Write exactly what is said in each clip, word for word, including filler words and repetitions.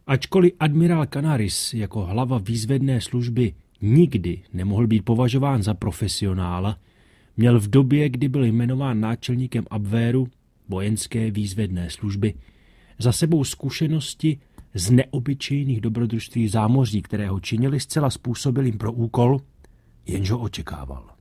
Ačkoliv admirál Canaris jako hlava výzvedné služby nikdy nemohl být považován za profesionála, měl v době, kdy byl jmenován náčelníkem Abwehru, vojenské výzvedné služby, za sebou zkušenosti z neobyčejných dobrodružství v zámoří, které ho činili zcela způsobilým pro úkol, jenž ho očekával.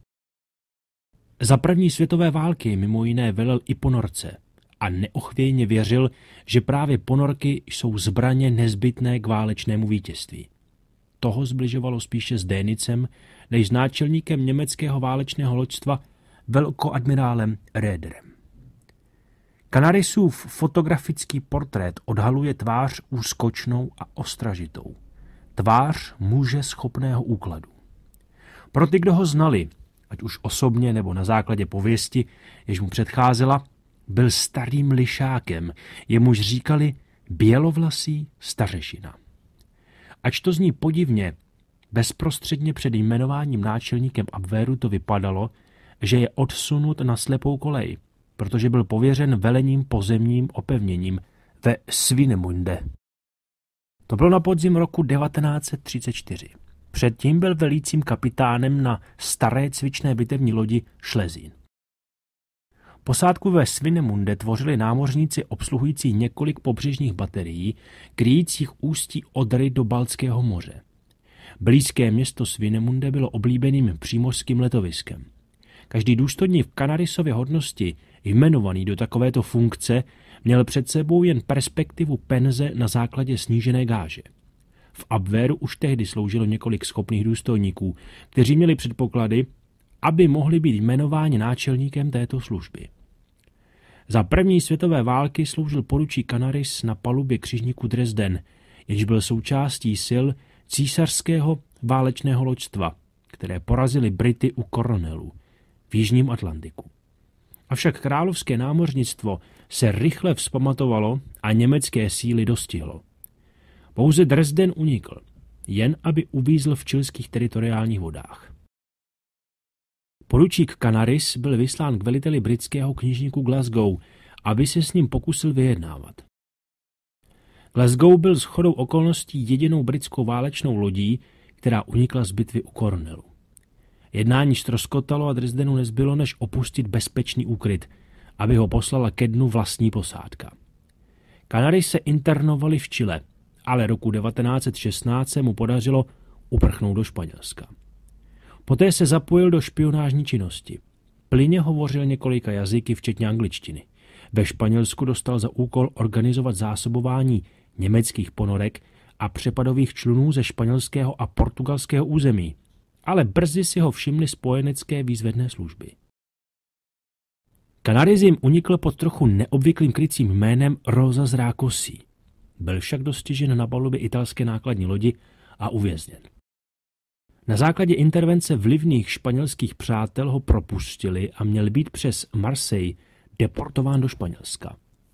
Za první světové války mimo jiné velel i ponorce a neochvějně věřil, že právě ponorky jsou zbraně nezbytné k válečnému vítězství. Toho zbližovalo spíše s Dönicem, než s náčelníkem německého válečného loďstva velkoadmirálem Raederem. Canarisův fotografický portrét odhaluje tvář úskočnou a ostražitou. Tvář muže schopného úkladu. Pro ty, kdo ho znali, ať už osobně nebo na základě pověsti, jež mu předcházela, byl starým lišákem, jemuž říkali bělovlasý stařešina. Ač to zní podivně, bezprostředně před jmenováním náčelníkem Abwehru to vypadalo, že je odsunut na slepou kolej, protože byl pověřen velením pozemním opevněním ve Swinemunde. To bylo na podzim roku devatenáct set třicet čtyři. Předtím byl velícím kapitánem na staré cvičné bitevní lodi Schlesien. Posádku ve Swinemunde tvořili námořníci obsluhující několik pobřežních baterií, kryjících ústí Odry do Baltského moře. Blízké město Swinemunde bylo oblíbeným přímořským letoviskem. Každý důstojník v Canarisově hodnosti, jmenovaný do takovéto funkce, měl před sebou jen perspektivu penze na základě snížené gáže. V Abwehru už tehdy sloužilo několik schopných důstojníků, kteří měli předpoklady, aby mohli být jmenováni náčelníkem této služby. Za první světové války sloužil poručík Canaris na palubě křižníku Dresden, jenž byl součástí sil císařského válečného loďstva, které porazili Brity u Coronelu v Jižním Atlantiku. Avšak královské námořnictvo se rychle vzpamatovalo a německé síly dostihlo. Pouze Dresden unikl, jen aby uvízl v chilských teritoriálních vodách. Poručík Canaris byl vyslán k veliteli britského knížníku Glasgow, aby se s ním pokusil vyjednávat. Glasgow byl shodou okolností jedinou britskou válečnou lodí, která unikla z bitvy u Cornwallu. Jednání ztroskotalo a Dresdenu nezbylo, než opustit bezpečný úkryt, aby ho poslala ke dnu vlastní posádka. Canaris se internovali v Chile, ale roku devatenáct set šestnáct se mu podařilo uprchnout do Španělska. Poté se zapojil do špionážní činnosti. Plynně hovořil několika jazyky, včetně angličtiny. Ve Španělsku dostal za úkol organizovat zásobování německých ponorek a přepadových člunů ze španělského a portugalského území, ale brzy si ho všimly spojenecké výzvedné služby. Canaris jim unikl pod trochu neobvyklým krycím jménem Rosa z Rákosí. Byl však dostižen na palubě italské nákladní lodi a uvězněn. Na základě intervence vlivných španělských přátel ho propustili a měl být přes Marseille deportován do Španělska.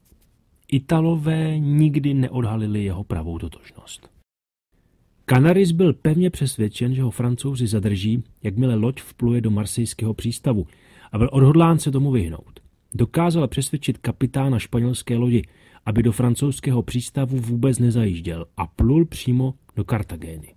Italové nikdy neodhalili jeho pravou totožnost. Canaris byl pevně přesvědčen, že ho Francouzi zadrží, jakmile loď vpluje do marsejského přístavu, a byl odhodlán se tomu vyhnout. Dokázal přesvědčit kapitána španělské lodi, aby do francouzského přístavu vůbec nezajížděl a plul přímo do Kartagény.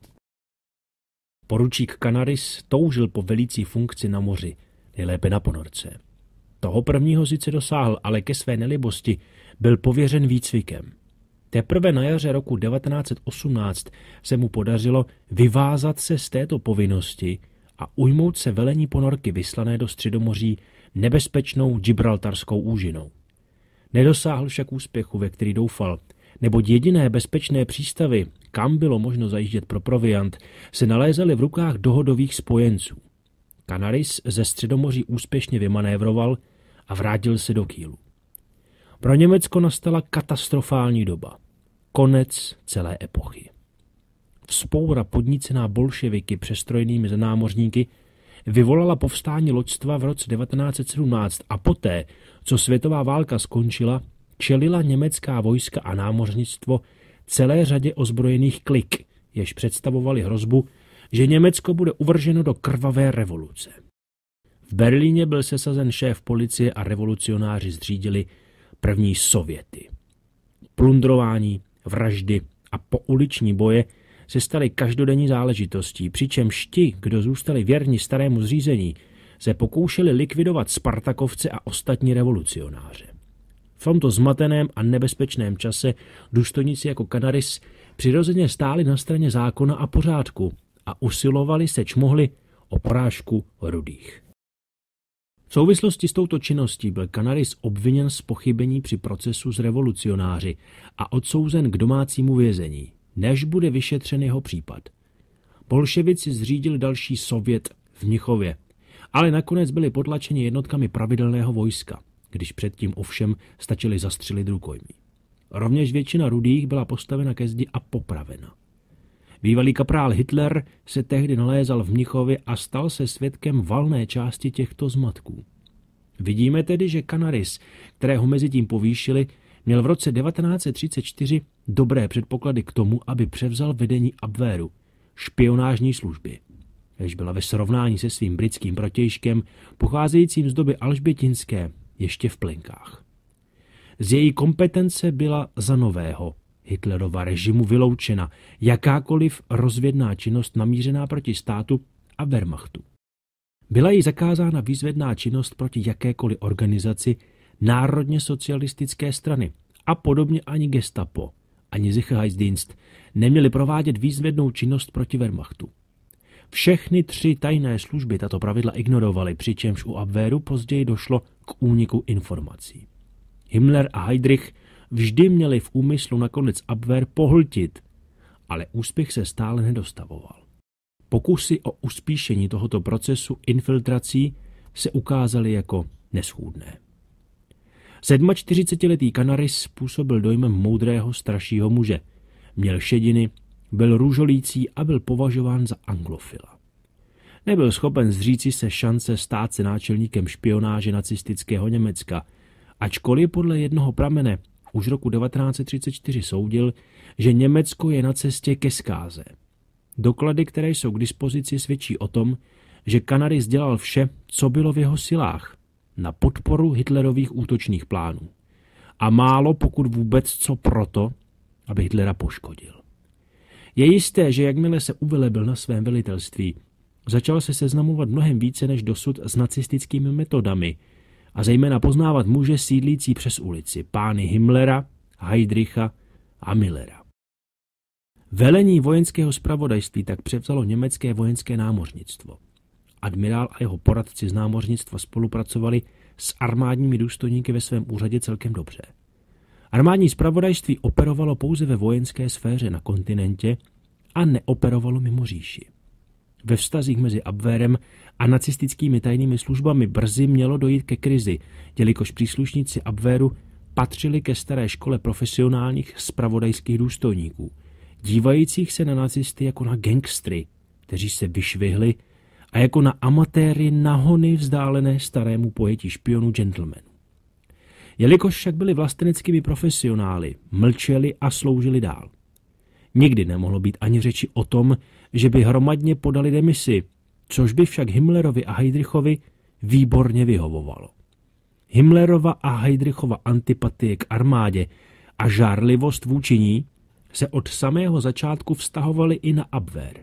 Poručík Canaris toužil po velící funkci na moři, nejlépe na ponorce. Toho prvního sice dosáhl, ale ke své nelibosti byl pověřen výcvikem. Teprve na jaře roku devatenáct set osmnáct se mu podařilo vyvázat se z této povinnosti a ujmout se velení ponorky vyslané do Středomoří nebezpečnou Gibraltarskou úžinou. Nedosáhl však úspěchu, ve který doufal, neboť jediné bezpečné přístavy, kam bylo možno zajíždět pro proviant, se nalézaly v rukách dohodových spojenců. Canaris ze Středomoří úspěšně vymanévroval a vrátil se do Kielu. Pro Německo nastala katastrofální doba. Konec celé epochy. Vzpoura podnícená bolševiky přestrojnými zanámořníky vyvolala povstání loďstva v roce devatenáct set sedmnáct a poté, co světová válka skončila, čelila německá vojska a námořnictvo celé řadě ozbrojených klik, jež představovali hrozbu, že Německo bude uvrženo do krvavé revoluce. V Berlíně byl sesazen šéf policie a revolucionáři zřídili první sověty. Plundrování, vraždy a pouliční boje se staly každodenní záležitostí, přičemž ti, kdo zůstali věrni starému zřízení, se pokoušeli likvidovat Spartakovce a ostatní revolucionáře. V tomto zmateném a nebezpečném čase důstojníci jako Canaris přirozeně stáli na straně zákona a pořádku a usilovali seč mohli o porážku rudých. V souvislosti s touto činností byl Canaris obviněn z pochybení při procesu s revolucionáři a odsouzen k domácímu vězení, než bude vyšetřen jeho případ. Bolševici zřídili další sovět v Mnichově, ale nakonec byli potlačeni jednotkami pravidelného vojska, když předtím ovšem stačili zastřelit rukojmí. Rovněž většina rudých byla postavena ke zdi a popravena. Bývalý kaprál Hitler se tehdy nalézal v Mnichově a stal se svědkem valné části těchto zmatků. Vidíme tedy, že Canaris, kterého mezi tím povýšili, měl v roce devatenáct set třicet čtyři dobré předpoklady k tomu, aby převzal vedení Abwehru, špionážní služby, jež byla ve srovnání se svým britským protějškem, pocházejícím z doby alžbětinské, ještě v plenkách. Z její kompetence byla za nového Hitlerova režimu vyloučena jakákoliv rozvědná činnost namířená proti státu a Wehrmachtu. Byla jí zakázána výzvedná činnost proti jakékoliv organizaci národně socialistické strany a podobně ani gestapo, ani Sicherheitsdienst neměli provádět výzvednou činnost proti Wehrmachtu. Všechny tři tajné služby tato pravidla ignorovaly, přičemž u Abwehru později došlo k úniku informací. Himmler a Heydrich vždy měli v úmyslu nakonec Abwehr pohltit, ale úspěch se stále nedostavoval. Pokusy o uspíšení tohoto procesu infiltrací se ukázaly jako neschůdné. sedmačtyřicetiletý Canaris působil dojmem moudrého staršího muže. Měl šediny, byl růžolící a byl považován za anglofila. Nebyl schopen zříci se šance stát se náčelníkem špionáže nacistického Německa, ačkoliv podle jednoho pramene už roku devatenáct set třicet čtyři soudil, že Německo je na cestě ke zkáze. Doklady, které jsou k dispozici, svědčí o tom, že Canaris dělal vše, co bylo v jeho silách, na podporu Hitlerových útočných plánů. A málo, pokud vůbec, co proto, aby Hitlera poškodil. Je jisté, že jakmile se uvelebil na svém velitelství, začal se seznamovat mnohem více než dosud s nacistickými metodami a zejména poznávat muže sídlící přes ulici, pány Himmlera, Heydricha a Millera. Velení vojenského zpravodajství tak převzalo německé vojenské námořnictvo. Admirál a jeho poradci z námořnictva spolupracovali s armádními důstojníky ve svém úřadě celkem dobře. Armádní zpravodajství operovalo pouze ve vojenské sféře na kontinentě a neoperovalo mimo říši. Ve vztazích mezi Abwehrem a nacistickými tajnými službami brzy mělo dojít ke krizi, jelikož příslušníci Abwehru patřili ke staré škole profesionálních zpravodajských důstojníků, dívajících se na nacisty jako na gangstry, kteří se vyšvihli, a jako na amatéry nahony vzdálené starému pojetí špionů gentlemanů. Jelikož však byli vlasteneckými profesionály, mlčeli a sloužili dál. Nikdy nemohlo být ani řeči o tom, že by hromadně podali demisi, což by však Himmlerovi a Heydrichovi výborně vyhovovalo. Himmlerova a Heydrichova antipatie k armádě a žárlivost vůči ní se od samého začátku vztahovaly i na Abwehr.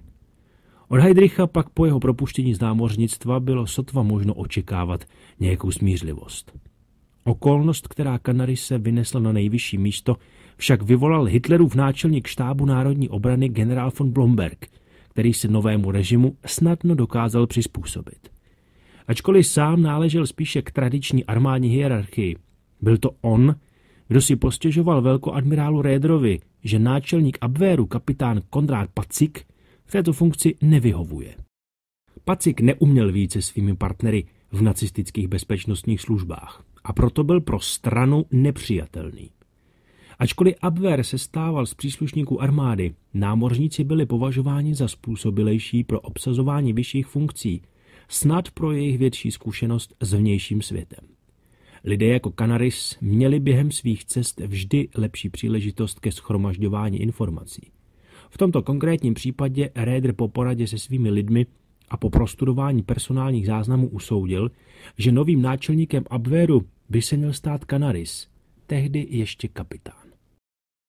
Od Heydricha pak po jeho propuštění z námořnictva bylo sotva možno očekávat nějakou smířlivost. Okolnost, která Canarise vynesla na nejvyšší místo, však vyvolal Hitlerův náčelník štábu národní obrany generál von Blomberg, který se novému režimu snadno dokázal přizpůsobit. Ačkoliv sám náležel spíše k tradiční armádní hierarchii, byl to on, kdo si postěžoval velkoadmirálu Raederovi, že náčelník Abwehru kapitán Konrád Patzig v této funkci nevyhovuje. Patzig neuměl více svými partnery v nacistických bezpečnostních službách a proto byl pro stranu nepřijatelný. Ačkoliv Abwehr se stával z příslušníků armády, námořníci byli považováni za způsobilejší pro obsazování vyšších funkcí, snad pro jejich větší zkušenost s vnějším světem. Lidé jako Canaris měli během svých cest vždy lepší příležitost ke shromažďování informací. V tomto konkrétním případě Raeder po poradě se svými lidmi a po prostudování personálních záznamů usoudil, že novým náčelníkem Abwehru by se měl stát Canaris, tehdy ještě kapitán.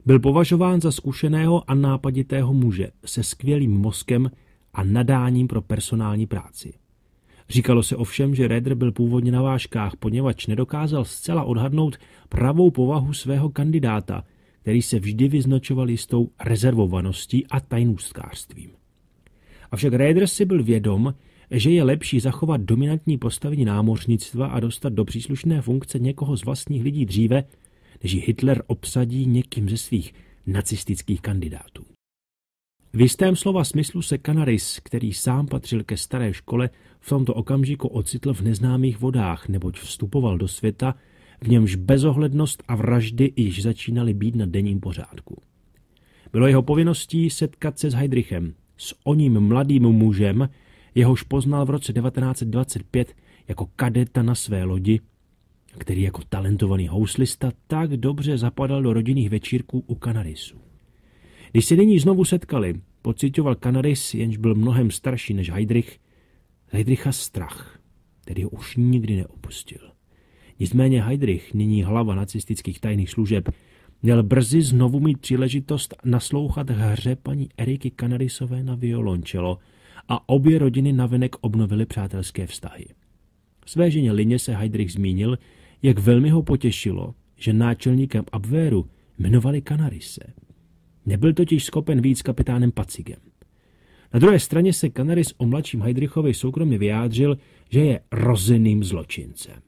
Byl považován za zkušeného a nápaditého muže se skvělým mozkem a nadáním pro personální práci. Říkalo se ovšem, že Raeder byl původně na vážkách, poněvadž nedokázal zcela odhadnout pravou povahu svého kandidáta, který se vždy vyznačoval jistou rezervovaností a tajnůstkářstvím. Avšak Raeder si byl vědom, že je lepší zachovat dominantní postavení námořnictva a dostat do příslušné funkce někoho z vlastních lidí dříve, než ji Hitler obsadí někým ze svých nacistických kandidátů. V jistém slova smyslu se Canaris, který sám patřil ke staré škole, v tomto okamžiku ocitl v neznámých vodách, neboť vstupoval do světa, v němž bezohlednost a vraždy již začínaly být na denním pořádku. Bylo jeho povinností setkat se s Heydrichem, s oním mladým mužem, jehož poznal v roce devatenáct set dvacet pět jako kadeta na své lodi, který jako talentovaný houslista tak dobře zapadal do rodinných večírků u Canarisu. Když se nyní znovu setkali, pocitoval Canaris, jenž byl mnohem starší než Heydrich, Heydricha strach, který ho už nikdy neopustil. Nicméně Heydrich, nyní hlava nacistických tajných služeb, měl brzy znovu mít příležitost naslouchat hře paní Eriky Canarisové na violončelo a obě rodiny navenek obnovily přátelské vztahy. Své ženě Lině se Heydrich zmínil, jak velmi ho potěšilo, že náčelníkem Abwehru jmenovali Canarise. Nebyl totiž schopen víc kapitánem Pacigem. Na druhé straně se Canaris o mladším Heydrichovi soukromě vyjádřil, že je rozeným zločincem.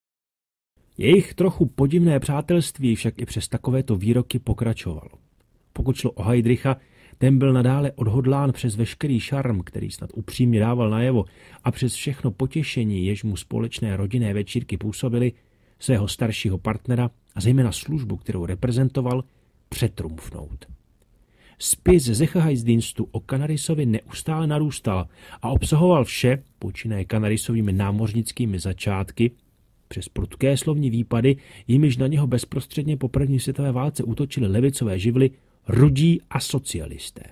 Jejich trochu podivné přátelství však i přes takovéto výroky pokračovalo. Pokud šlo o Heydricha, ten byl nadále odhodlán přes veškerý šarm, který snad upřímně dával najevo, a přes všechno potěšení, jež mu společné rodinné večírky působily, svého staršího partnera a zejména službu, kterou reprezentoval, přetrumfnout. Spis Sicherheitsdienstu o Canarisovi neustále narůstal a obsahoval vše, počínaje Canarisovými námořnickými začátky, přes prudké slovní výpady, jimiž na něho bezprostředně po první světové válce útočily levicové živly, rudí a socialisté.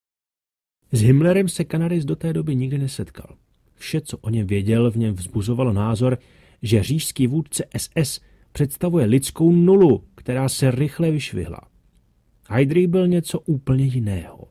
S Himmlerem se Canaris do té doby nikdy nesetkal. Vše, co o něm věděl, v něm vzbuzovalo názor, že říšský vůdce S S představuje lidskou nulu, která se rychle vyšvihla. Heydrich byl něco úplně jiného.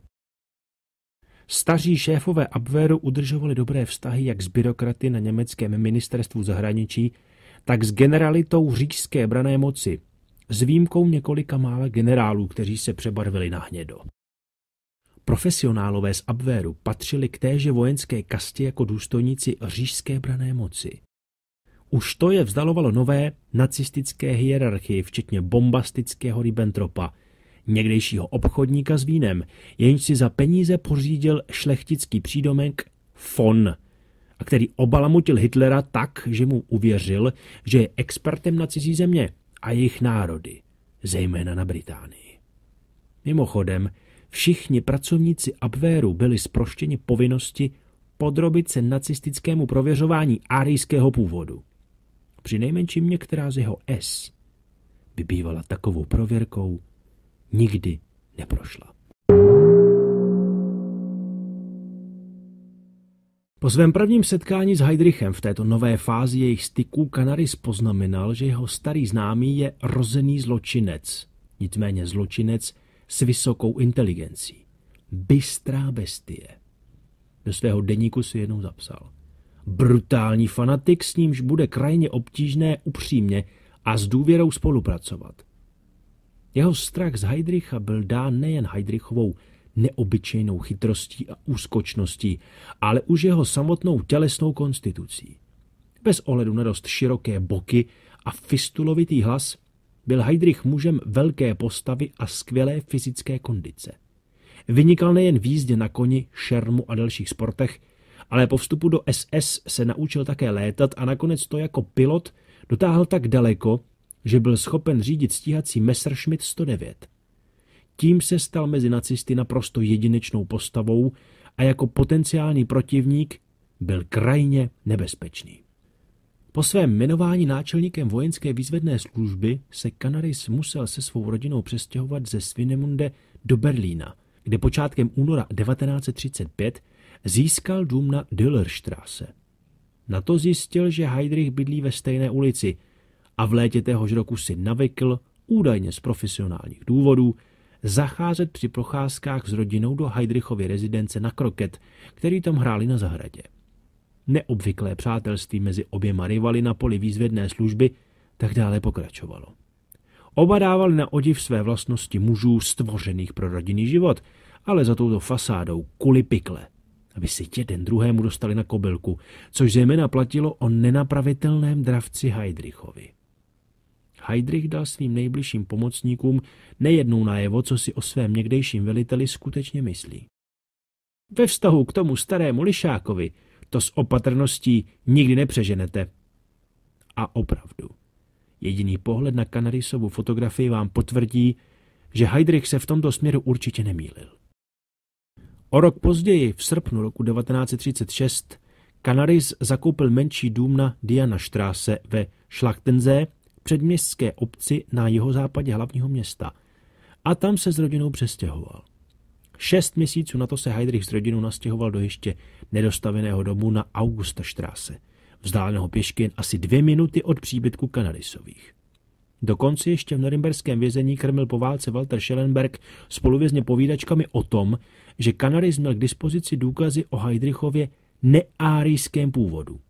Staří šéfové Abwehru udržovali dobré vztahy jak s byrokraty na německém ministerstvu zahraničí, tak s generalitou říšské branné moci, s výjimkou několika mála generálů, kteří se přebarvili na hnědo. Profesionálové z Abwehru patřili k téže vojenské kastě jako důstojníci říšské branné moci. Už to je vzdalovalo nové nacistické hierarchii, včetně bombastického Ribbentropa, někdejšího obchodníka s vínem, jenž si za peníze pořídil šlechtický přídomek von, a který obalamutil Hitlera tak, že mu uvěřil, že je expertem na cizí země a jejich národy, zejména na Británii. Mimochodem, všichni pracovníci Abwehru byli zproštěni povinnosti podrobit se nacistickému prověřování árijského původu. Přinejmenším některá z jeho S by bývala takovou prověrkou nikdy neprošla. Po svém prvním setkání s Heydrichem v této nové fázi jejich styků Canaris poznamenal, že jeho starý známý je rozený zločinec, nicméně zločinec s vysokou inteligencí. Bystrá bestie. Do svého deníku si jednou zapsal. Brutální fanatik, s nímž bude krajně obtížné upřímně a s důvěrou spolupracovat. Jeho strach z Heydricha byl dán nejen Heydrichovou neobyčejnou chytrostí a úskočností, ale už jeho samotnou tělesnou konstitucí. Bez ohledu na dost široké boky a fistulovitý hlas byl Heydrich mužem velké postavy a skvělé fyzické kondice. Vynikal nejen v jízdě na koni, šermu a dalších sportech, ale po vstupu do S S se naučil také létat a nakonec to jako pilot dotáhl tak daleko, že byl schopen řídit stíhací Messerschmitt sto devět. Tím se stal mezi nacisty naprosto jedinečnou postavou a jako potenciální protivník byl krajně nebezpečný. Po svém jmenování náčelníkem vojenské výzvedné služby se Canaris musel se svou rodinou přestěhovat ze Swinemunde do Berlína, kde počátkem února devatenáct set třicet pět získal dům na Düllerstraße. Na to zjistil, že Heydrich bydlí ve stejné ulici a v létě téhož roku si navykl, údajně z profesionálních důvodů, zacházet při procházkách s rodinou do Heydrichovy rezidence na kroket, který tam hráli na zahradě. Neobvyklé přátelství mezi oběma rivaly na poli výzvědné služby tak dále pokračovalo. Oba dávali na odiv své vlastnosti mužů stvořených pro rodinný život, ale za touto fasádou kuli pikle, aby si jeden druhému dostali na kobylku, což zejména platilo o nenapravitelném dravci Heydrichovi. Heydrich dal svým nejbližším pomocníkům nejednou najevo, co si o svém někdejším veliteli skutečně myslí. Ve vztahu k tomu starému lišákovi to s opatrností nikdy nepřeženete. A opravdu, jediný pohled na Canarysovu fotografii vám potvrdí, že Heydrich se v tomto směru určitě nemýlil. O rok později, v srpnu roku devatenáct set třicet šest, Canarys zakoupil menší dům na Dianastraße ve Schlachtensee, předměstské obci na jihozápadě hlavního města, a tam se s rodinou přestěhoval. Šest měsíců na to se Heydrich s rodinou nastěhoval do ještě nedostaveného domu na Augustastraße, vzdáleného pěšky jen asi dvě minuty od příbytku Canarysových. Dokonce ještě v norimberském vězení krmil po válce Walter Schellenberg spoluvězně povídačkami o tom, že Canarys měl k dispozici důkazy o Heydrichově neárijském původu.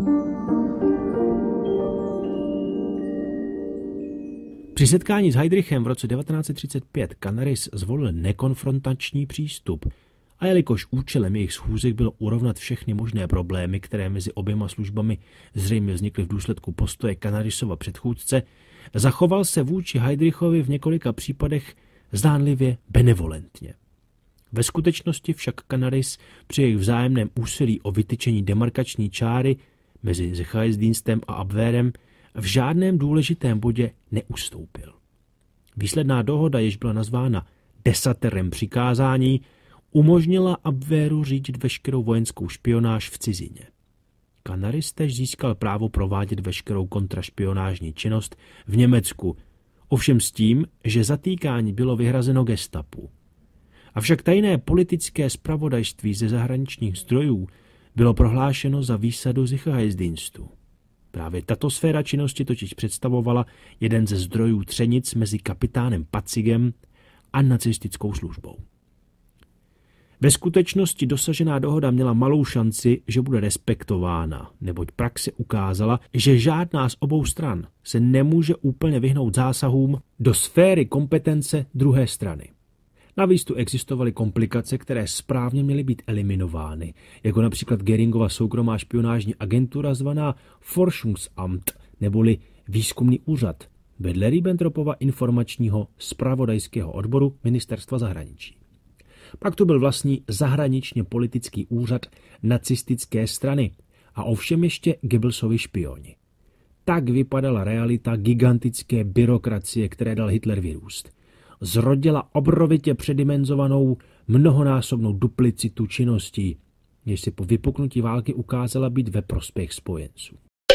Při setkání s Heydrichem v roce devatenáct set třicet pět Canarys zvolil nekonfrontační přístup a jelikož účelem jejich schůzek bylo urovnat všechny možné problémy, které mezi oběma službami zřejmě vznikly v důsledku postoje Canarysova předchůdce, zachoval se vůči Heydrichovi v několika případech zdánlivě benevolentně. Ve skutečnosti však Canarys při jejich vzájemném úsilí o vytyčení demarkační čáry mezi Sicherheitsdienstem a Abwehrem v žádném důležitém bodě neustoupil. Výsledná dohoda, jež byla nazvána desaterem přikázání, umožnila Abwehru řídit veškerou vojenskou špionáž v cizině. Canarys též získal právo provádět veškerou kontrašpionážní činnost v Německu, ovšem s tím, že zatýkání bylo vyhrazeno gestapu. Avšak tajné politické zpravodajství ze zahraničních zdrojů bylo prohlášeno za výsadu Sicherheitsdienstu. Právě tato sféra činnosti totiž představovala jeden ze zdrojů třenic mezi kapitánem Patzigem a nacistickou službou. Ve skutečnosti dosažená dohoda měla malou šanci, že bude respektována, neboť praxe ukázala, že žádná z obou stran se nemůže úplně vyhnout zásahům do sféry kompetence druhé strany. Navíc tu existovaly komplikace, které správně měly být eliminovány, jako například Göringova soukromá špionážní agentura zvaná Forschungsamt, neboli výzkumný úřad, vedle Ribbentropova informačního zpravodajského odboru Ministerstva zahraničí. Pak tu byl vlastní zahraničně politický úřad nacistické strany a ovšem ještě Goebbelsovi špioni. Tak vypadala realita gigantické byrokracie, které dal Hitler vyrůst. Zrodila obrovitě předimenzovanou mnohonásobnou duplicitu činností, jež se po vypuknutí války ukázala být ve prospěch spojenců.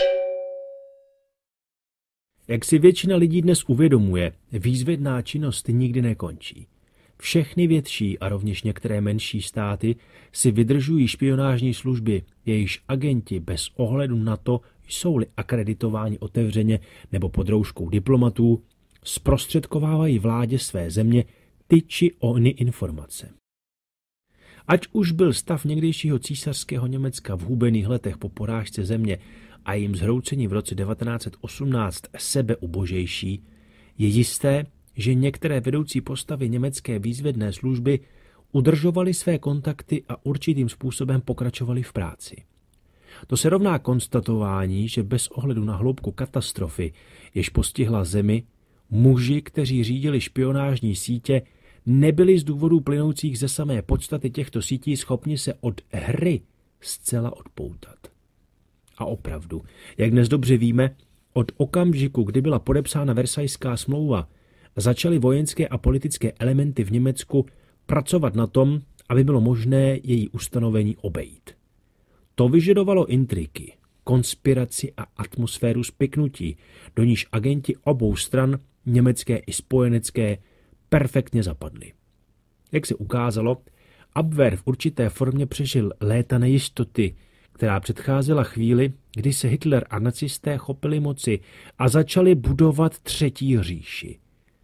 Jak si většina lidí dnes uvědomuje, výzvědná činnost nikdy nekončí. Všechny větší a rovněž některé menší státy si vydržují špionážní služby, jejichž agenti bez ohledu na to, jsou-li akreditováni otevřeně nebo pod rouškou diplomatů, zprostředkovávají vládě své země ty či ony informace. Ať už byl stav někdejšího císařského Německa v hubených letech po porážce země a jejím zhroucení v roce devatenáct set osmnáct sebeubožejší, je jisté, že některé vedoucí postavy německé výzvědné služby udržovaly své kontakty a určitým způsobem pokračovaly v práci. To se rovná konstatování, že bez ohledu na hloubku katastrofy, jež postihla zemi, muži, kteří řídili špionážní sítě, nebyli z důvodů plynoucích ze samé podstaty těchto sítí schopni se od hry zcela odpoutat. A opravdu, jak dnes dobře víme, od okamžiku, kdy byla podepsána Versajská smlouva, začaly vojenské a politické elementy v Německu pracovat na tom, aby bylo možné její ustanovení obejít. To vyžadovalo intriky, konspiraci a atmosféru spiknutí, do níž agenti obou stran, německé i spojenecké, perfektně zapadli. Jak se ukázalo, Abwehr v určité formě přežil léta nejistoty, která předcházela chvíli, kdy se Hitler a nacisté chopili moci a začali budovat třetí říši.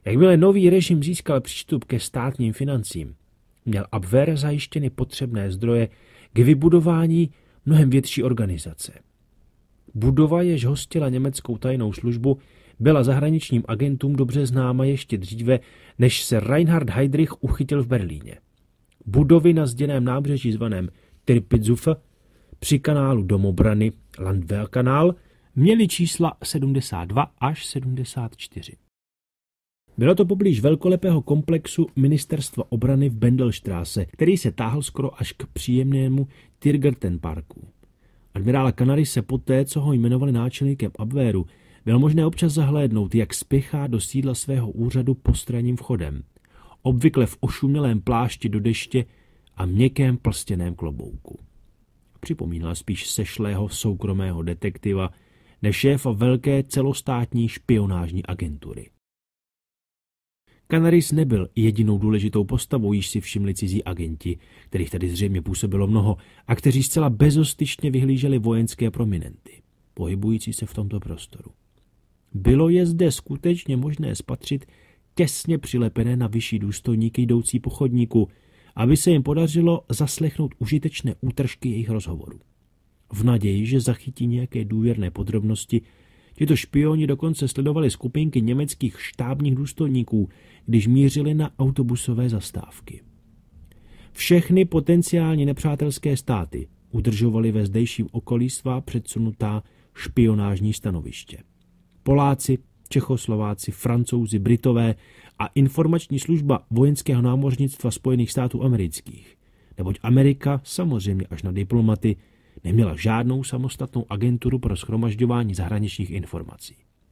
Jakmile nový režim získal přístup ke státním financím, měl Abwehr zajištěny potřebné zdroje k vybudování mnohem větší organizace. Budova, jež hostila německou tajnou službu, byla zahraničním agentům dobře známa ještě dříve, než se Reinhard Heydrich uchytil v Berlíně. Budovy na zděném nábřeží zvaném Tirpitzufe při kanálu domobrany Landwehrkanal měly čísla sedmdesát dva až sedmdesát čtyři. Bylo to poblíž velkolepého komplexu Ministerstva obrany v Bendelstraße, který se táhl skoro až k příjemnému Tiergartenparku. Admirála Canaris se poté, co ho jmenovali náčelníkem Abwehru, bylo možné občas zahlédnout, jak spěchá do sídla svého úřadu postranním vchodem, obvykle v ošumělém plášti do deště a měkkém plstěném klobouku. Připomínal spíš sešlého soukromého detektiva než šéfa velké celostátní špionážní agentury. Canaris nebyl jedinou důležitou postavou, již si všimli cizí agenti, kterých tady zřejmě působilo mnoho a kteří zcela bezostyšně vyhlíželi vojenské prominenty, pohybující se v tomto prostoru. Bylo je zde skutečně možné spatřit těsně přilepené na vyšší důstojníky jdoucí po chodníku, aby se jim podařilo zaslechnout užitečné útržky jejich rozhovorů. V naději, že zachytí nějaké důvěrné podrobnosti, tito špioni dokonce sledovali skupinky německých štábních důstojníků, když mířili na autobusové zastávky. Všechny potenciálně nepřátelské státy udržovaly ve zdejším okolí svá předsunutá špionážní stanoviště. Poláci, Čechoslováci, Francouzi, Britové a informační služba vojenského námořnictva Spojených států amerických, neboť Amerika, samozřejmě až na diplomaty, neměla žádnou samostatnou agenturu pro shromažďování zahraničních informací.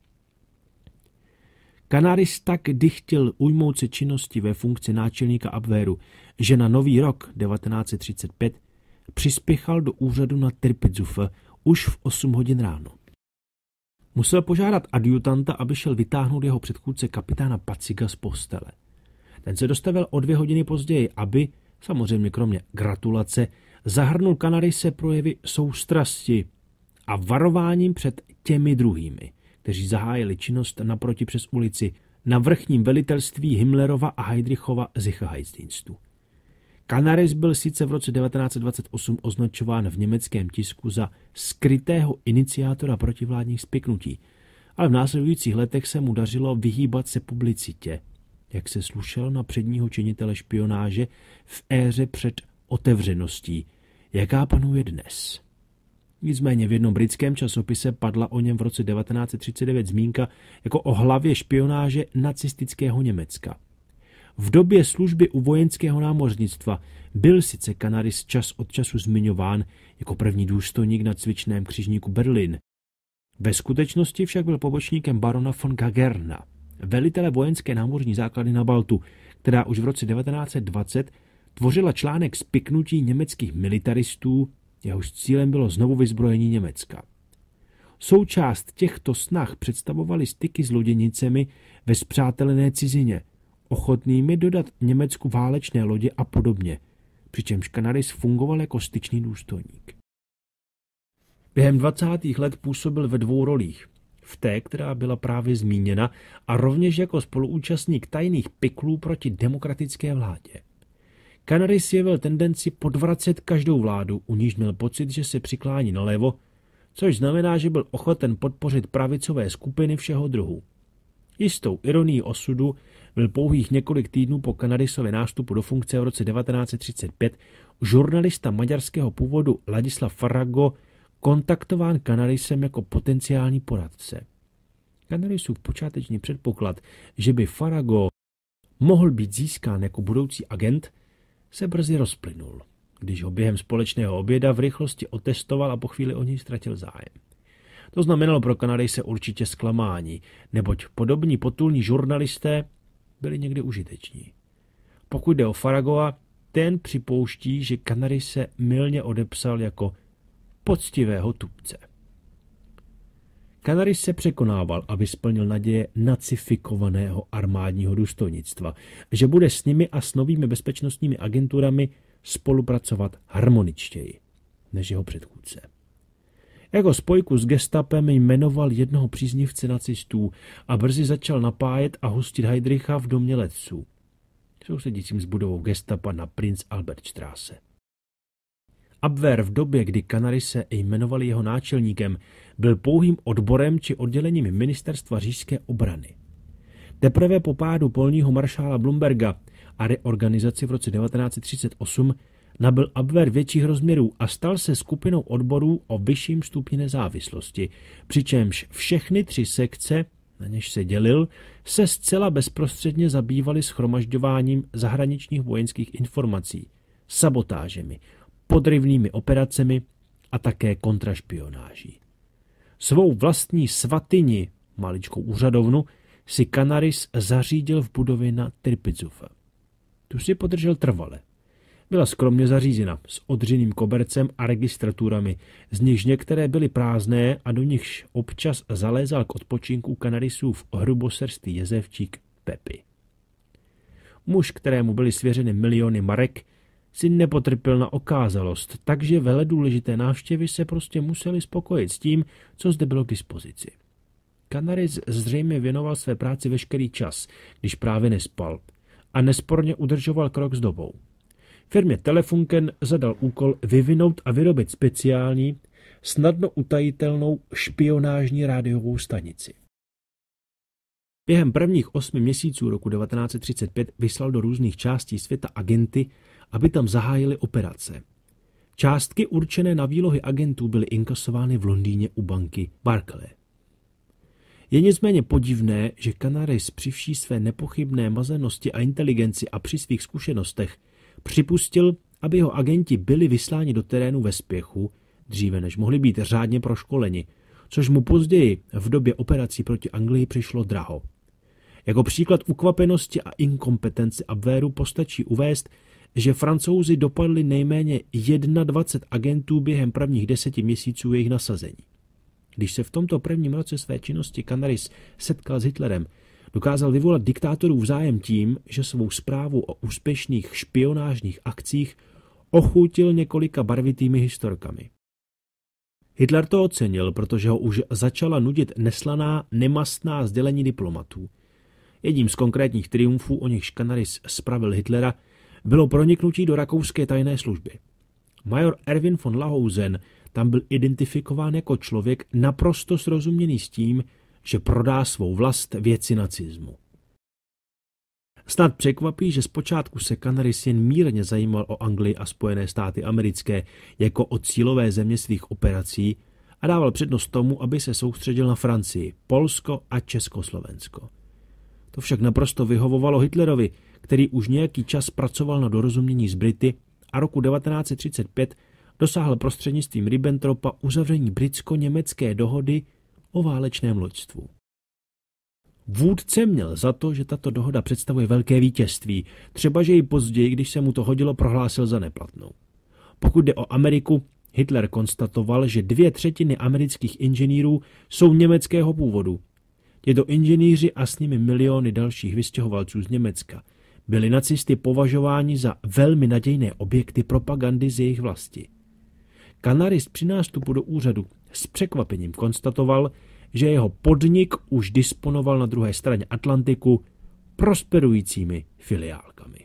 Canaris tak dychtil ujmout se činnosti ve funkci náčelníka Abwehru, že na nový rok devatenáct set třicet pět přispěchal do úřadu na Tirpitzufe už v osm hodin ráno. Musel požádat adjutanta, aby šel vytáhnout jeho předchůdce kapitána Paciga z postele. Ten se dostavil o dvě hodiny později, aby, samozřejmě kromě gratulace, zahrnul Canarise projevy soustrasti a varováním před těmi druhými, kteří zahájili činnost naproti přes ulici na vrchním velitelství Himmlerova a Heydrichova Sicherheitsdienstu. Canaris byl sice v roce devatenáct set dvacet osm označován v německém tisku za skrytého iniciátora protivládních spiknutí, ale v následujících letech se mu dařilo vyhýbat se publicitě, jak se slušel na předního činitele špionáže v éře před otevřeností, jaká panuje dnes. Nicméně v jednom britském časopise padla o něm v roce devatenáct set třicet devět zmínka jako o hlavě špionáže nacistického Německa. V době služby u vojenského námořnictva byl sice Canaris čas od času zmiňován jako první důstojník na cvičném křižníku Berlin. Ve skutečnosti však byl pobočníkem barona von Gagerna, velitele vojenské námořní základny na Baltu, která už v roce devatenáct set dvacet tvořila článek spiknutí německých militaristů, jehož cílem bylo znovu vyzbrojení Německa. Součást těchto snah představovaly styky s loděnicemi ve spřátelené cizině, ochotnými dodat Německu válečné lodě a podobně, přičemž Canaris fungoval jako styčný důstojník. Během dvacátých let působil ve dvou rolích. V té, která byla právě zmíněna, a rovněž jako spoluúčastník tajných piklů proti demokratické vládě. Canaris jevil tendenci podvracet každou vládu, u níž měl pocit, že se přiklání nalevo, což znamená, že byl ochoten podpořit pravicové skupiny všeho druhu. Jistou ironií osudu byl pouhých několik týdnů po Canarisově nástupu do funkce v roce devatenáct set třicet pět žurnalista maďarského původu Ladislav Farrago kontaktován Canarisem jako potenciální poradce. Canarisův počáteční předpoklad, že by Farrago mohl být získán jako budoucí agent, se brzy rozplynul, když ho během společného oběda v rychlosti otestoval a po chvíli o něj ztratil zájem. To znamenalo pro Canarise určitě zklamání, neboť podobní potulní žurnalisté byli někdy užiteční. Pokud jde o Farragoa, ten připouští, že Canarise mylně odepsal jako poctivého tupce. Canaris se překonával, aby splnil naděje nacifikovaného armádního důstojnictva, že bude s nimi a s novými bezpečnostními agenturami spolupracovat harmoničtěji než jeho předchůdce. Jako spojku s gestapem jmenoval jednoho příznivce nacistů a brzy začal napájet a hostit Heydricha v domě letců, sousedícím s budovou gestapa na Prinz Albert Straße. Abwehr v době, kdy Canarise jmenovali jeho náčelníkem, byl pouhým odborem či oddělením ministerstva říšské obrany. Teprve po pádu polního maršála Blumberga a reorganizaci v roce devatenáct set třicet osm nabyl Abwehr větších rozměrů a stal se skupinou odborů o vyšším stupni nezávislosti, přičemž všechny tři sekce, na něž se dělil, se zcela bezprostředně zabývaly shromažďováním zahraničních vojenských informací, sabotážemi, podryvnými operacemi a také kontrašpionáží. Svou vlastní svatyni, maličkou úřadovnu, si Canaris zařídil v budově na Tirpitzufe. Tu si podržel trvale. Byla skromně zařízena s odřiným kobercem a registraturami, z nichž některé byly prázdné a do nichž občas zalézal k odpočinku Canarisův hrubosrstý jezevčík Pepi. Muž, kterému byly svěřeny miliony marek, si nepotrpěl na okázalost, takže veledůležité návštěvy se prostě museli spokojit s tím, co zde bylo k dispozici. Canaris zřejmě věnoval své práci veškerý čas, když právě nespal, a nesporně udržoval krok s dobou. Firmě Telefunken zadal úkol vyvinout a vyrobit speciální, snadno utajitelnou špionážní rádiovou stanici. Během prvních osmi měsíců roku devatenáct set třicet pět vyslal do různých částí světa agenty, aby tam zahájili operace. Částky určené na výlohy agentů byly inkasovány v Londýně u banky Barclays. Je nicméně podivné, že Canaris při vší své nepochybné mazenosti a inteligenci a při svých zkušenostech připustil, aby jeho agenti byli vysláni do terénu ve spěchu, dříve než mohli být řádně proškoleni, což mu později v době operací proti Anglii přišlo draho. Jako příklad ukvapenosti a inkompetence Abwehru postačí uvést, že Francouzi dopadli nejméně dvacet jedna agentů během prvních deseti měsíců jejich nasazení. Když se v tomto prvním roce své činnosti Canaris setkal s Hitlerem, dokázal vyvolat diktátorův zájem tím, že svou zprávu o úspěšných špionážních akcích ochutil několika barvitými historkami. Hitler to ocenil, protože ho už začala nudit neslaná, nemastná sdělení diplomatů. Jedním z konkrétních triumfů, o nichž Canaris spravil Hitlera, bylo proniknutí do rakouské tajné služby. Major Erwin von Lahousen tam byl identifikován jako člověk naprosto srozuměný s tím, že prodá svou vlast věci nacismu. Snad překvapí, že zpočátku se Canaris jen mírně zajímal o Anglii a Spojené státy americké jako o cílové země svých operací a dával přednost tomu, aby se soustředil na Francii, Polsko a Československo. To však naprosto vyhovovalo Hitlerovi, který už nějaký čas pracoval na dorozumění s Brity a roku devatenáct set třicet pět dosáhl prostřednictvím Ribbentropa uzavření britsko-německé dohody o válečném loďstvu. Vůdce měl za to, že tato dohoda představuje velké vítězství, třeba že ji později, když se mu to hodilo, prohlásil za neplatnou. Pokud jde o Ameriku, Hitler konstatoval, že dvě třetiny amerických inženýrů jsou německého původu. Těto inženýři a s nimi miliony dalších vystěhovalců z Německa byli nacisty považováni za velmi nadějné objekty propagandy z jejich vlasti. Canaris při nástupu do úřadu s překvapením konstatoval, že jeho podnik už disponoval na druhé straně Atlantiku prosperujícími filiálkami.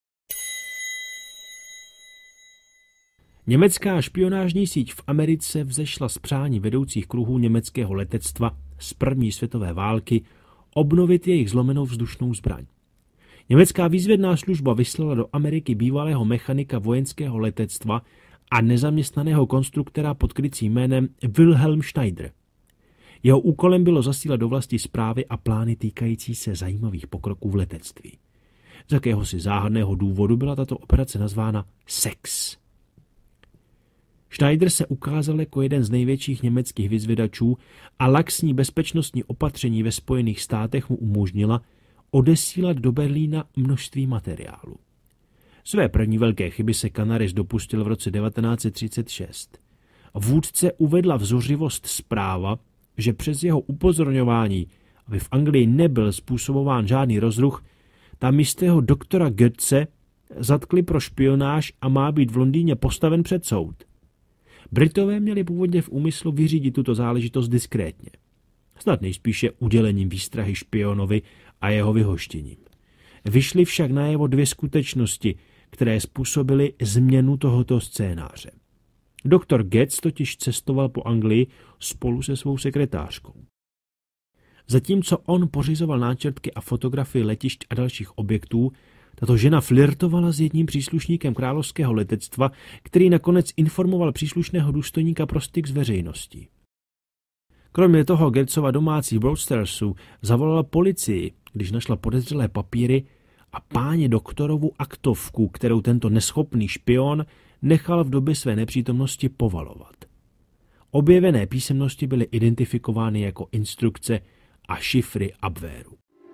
Německá špionážní síť v Americe vzešla z přání vedoucích kruhů německého letectva z první světové války obnovit jejich zlomenou vzdušnou zbraň. Německá výzvědná služba vyslala do Ameriky bývalého mechanika vojenského letectva a nezaměstnaného konstruktora pod krycím jménem Wilhelm Schneider. Jeho úkolem bylo zasílat do vlasti zprávy a plány týkající se zajímavých pokroků v letectví. Z jakéhosi záhadného důvodu byla tato operace nazvána Sex. Schneider se ukázal jako jeden z největších německých vyzvědačů a laxní bezpečnostní opatření ve Spojených státech mu umožnila odesílat do Berlína množství materiálu. Své první velké chyby se Canaris dopustil v roce devatenáct set třicet šest. Vůdce uvedla vzořivost zpráva, že přes jeho upozorňování, aby v Anglii nebyl způsobován žádný rozruch, tam jistého doktora Goetze zatkli pro špionáž a má být v Londýně postaven před soud. Britové měli původně v úmyslu vyřídit tuto záležitost diskrétně. Snad nejspíše udělením výstrahy špionovi a jeho vyhoštěním. Vyšly však najevo dvě skutečnosti, které způsobily změnu tohoto scénáře. Doktor Getz totiž cestoval po Anglii spolu se svou sekretářkou. Zatímco on pořizoval náčrtky a fotografii letišť a dalších objektů, tato žena flirtovala s jedním příslušníkem královského letectva, který nakonec informoval příslušného důstojníka pro styk s veřejností. Kromě toho Getzova domácí Broadstarsů zavolala policii, když našla podezřelé papíry a páně doktorovu aktovku, kterou tento neschopný špion nechal v době své nepřítomnosti povalovat. Objevené písemnosti byly identifikovány jako instrukce a šifry Abwehru.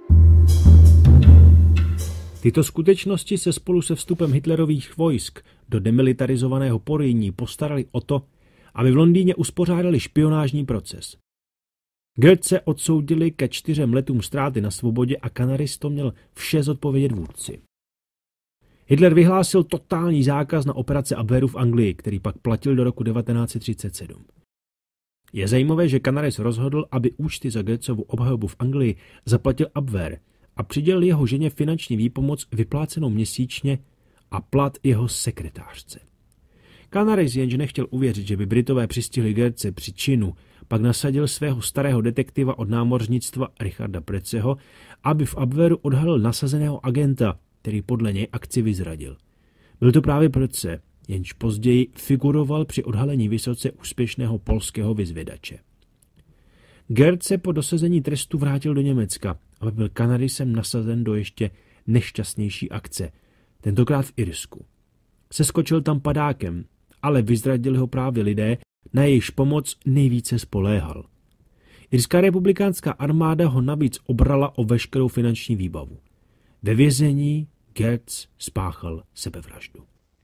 Tyto skutečnosti se spolu se vstupem Hitlerových vojsk do demilitarizovaného Porýní postarali o to, aby v Londýně uspořádali špionážní proces. Goetze odsoudili ke čtyřem letům ztráty na svobodě a Canaris to měl vše zodpovědět vůdci. Hitler vyhlásil totální zákaz na operace Abwehru v Anglii, který pak platil do roku devatenáct set třicet sedm. Je zajímavé, že Canaris rozhodl, aby účty za Goetzovu obhajobu v Anglii zaplatil Abwehr a přidělil jeho ženě finanční výpomoc vyplácenou měsíčně a plat jeho sekretářce. Canaris jenže nechtěl uvěřit, že by Britové přistihli Goetze při činu, pak nasadil svého starého detektiva od námořnictva Richarda Prezeho, aby v Abwehru odhalil nasazeného agenta, který podle něj akci vyzradil. Byl to právě Preze, jenž později figuroval při odhalení vysoce úspěšného polského vyzvědače. Goetz se po dosazení trestu vrátil do Německa, aby byl Canarisem nasazen do ještě nešťastnější akce, tentokrát v Irsku. Seskočil tam padákem, ale vyzradili ho právě lidé, na jejichž pomoc nejvíce spoléhal. Irská republikánská armáda ho navíc obrala o veškerou finanční výbavu. Ve vězení Goetz spáchal sebevraždu.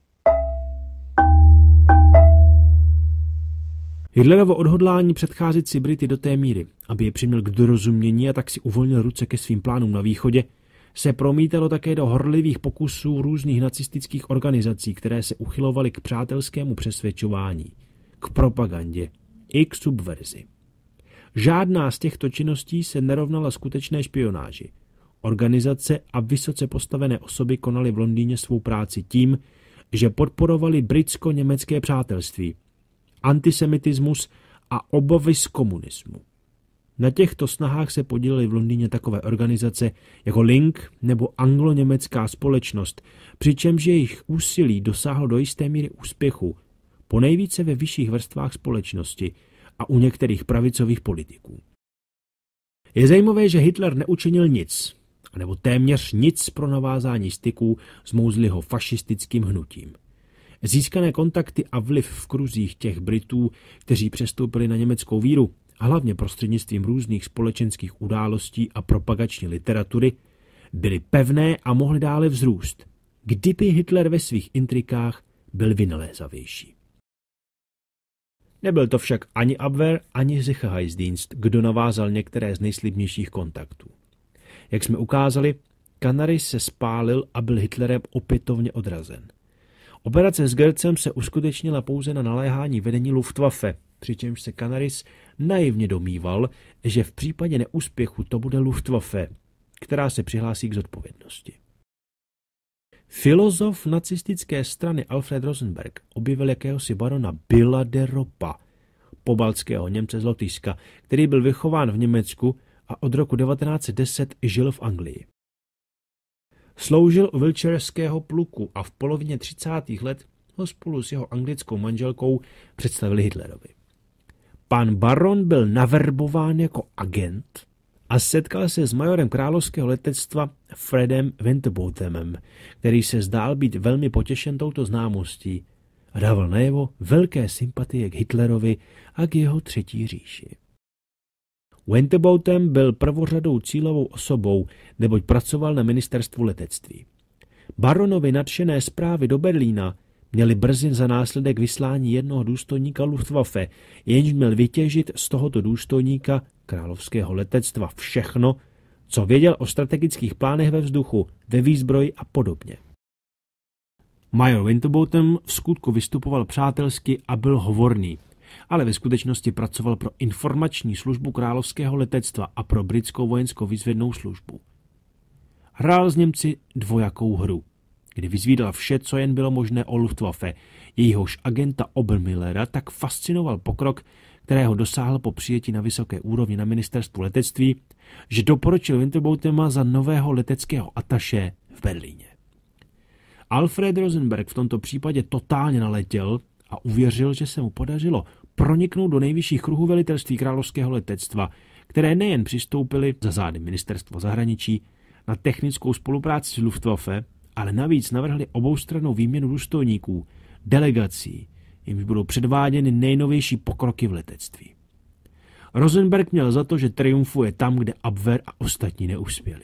Hitlerovo odhodlání předcházet si Brity do té míry, aby je přiměl k dorozumění a tak si uvolnil ruce ke svým plánům na východě, se promítalo také do horlivých pokusů různých nacistických organizací, které se uchylovaly k přátelskému přesvědčování, k propagandě i k subverzi. Žádná z těchto činností se nerovnala skutečné špionáži. Organizace a vysoce postavené osoby konaly v Londýně svou práci tím, že podporovali britsko-německé přátelství, antisemitismus a obavy z komunismu. Na těchto snahách se podílely v Londýně takové organizace jako Link nebo anglo-německá společnost, přičemž jejich úsilí dosáhlo do jisté míry úspěchu, ponejvíce ve vyšších vrstvách společnosti a u některých pravicových politiků. Je zajímavé, že Hitler neučinil nic, anebo téměř nic pro navázání styků s mouzliho fašistickým hnutím. Získané kontakty a vliv v kruzích těch Britů, kteří přestoupili na německou víru, hlavně prostřednictvím různých společenských událostí a propagační literatury, byly pevné a mohly dále vzrůst, kdyby Hitler ve svých intrikách byl vynalézavější. Nebyl to však ani Abwehr, ani Sicherheitsdienst, kdo navázal některé z nejslibnějších kontaktů. Jak jsme ukázali, Canaris se spálil a byl Hitlerem opětovně odrazen. Operace s Goetzem se uskutečnila pouze na naléhání vedení Luftwaffe, přičemž se Canaris naivně domýval, že v případě neúspěchu to bude Luftwaffe, která se přihlásí k zodpovědnosti. Filozof nacistické strany Alfred Rosenberg objevil jakéhosi barona Billa de Ropa, pobaltského Němce z Lotyšska, který byl vychován v Německu a od roku devatenáct set deset žil v Anglii. Sloužil u Wiltshireského pluku a v polovině třicátých let ho spolu s jeho anglickou manželkou představili Hitlerovi. Pan baron byl naverbován jako agent a setkal se s majorem královského letectva Fredem Winterbothamem, který se zdál být velmi potěšen touto známostí a dával najevo velké sympatie k Hitlerovi a k jeho třetí říši. Winterbotham byl prvořadou cílovou osobou, neboť pracoval na ministerstvu letectví. Baronovi nadšené zprávy do Berlína měly brzy za následek vyslání jednoho důstojníka Luftwaffe, jenž měl vytěžit z tohoto důstojníka královského letectva všechno, co věděl o strategických plánech ve vzduchu, ve výzbroji a podobně. Major Winterbottom v skutku vystupoval přátelsky a byl hovorný, ale ve skutečnosti pracoval pro informační službu královského letectva a pro britskou vojenskou výzvědnou službu. Hrál s Němci dvojakou hru, kdy vyzvídal vše, co jen bylo možné o Luftwaffe. Jejíhož agenta Obermillera tak fascinoval pokrok, kterého dosáhl po přijetí na vysoké úrovni na ministerstvu letectví, že doporučil Winterbottoma za nového leteckého ataše v Berlíně. Alfred Rosenberg v tomto případě totálně naletěl a uvěřil, že se mu podařilo proniknout do nejvyšších kruhů velitelství královského letectva, které nejen přistoupily za zády ministerstva zahraničí na technickou spolupráci s Luftwaffe, ale navíc navrhli oboustrannou výměnu důstojníků, delegací, jimž budou předváděny nejnovější pokroky v letectví. Rosenberg měl za to, že triumfuje tam, kde Abwehr a ostatní neuspěli.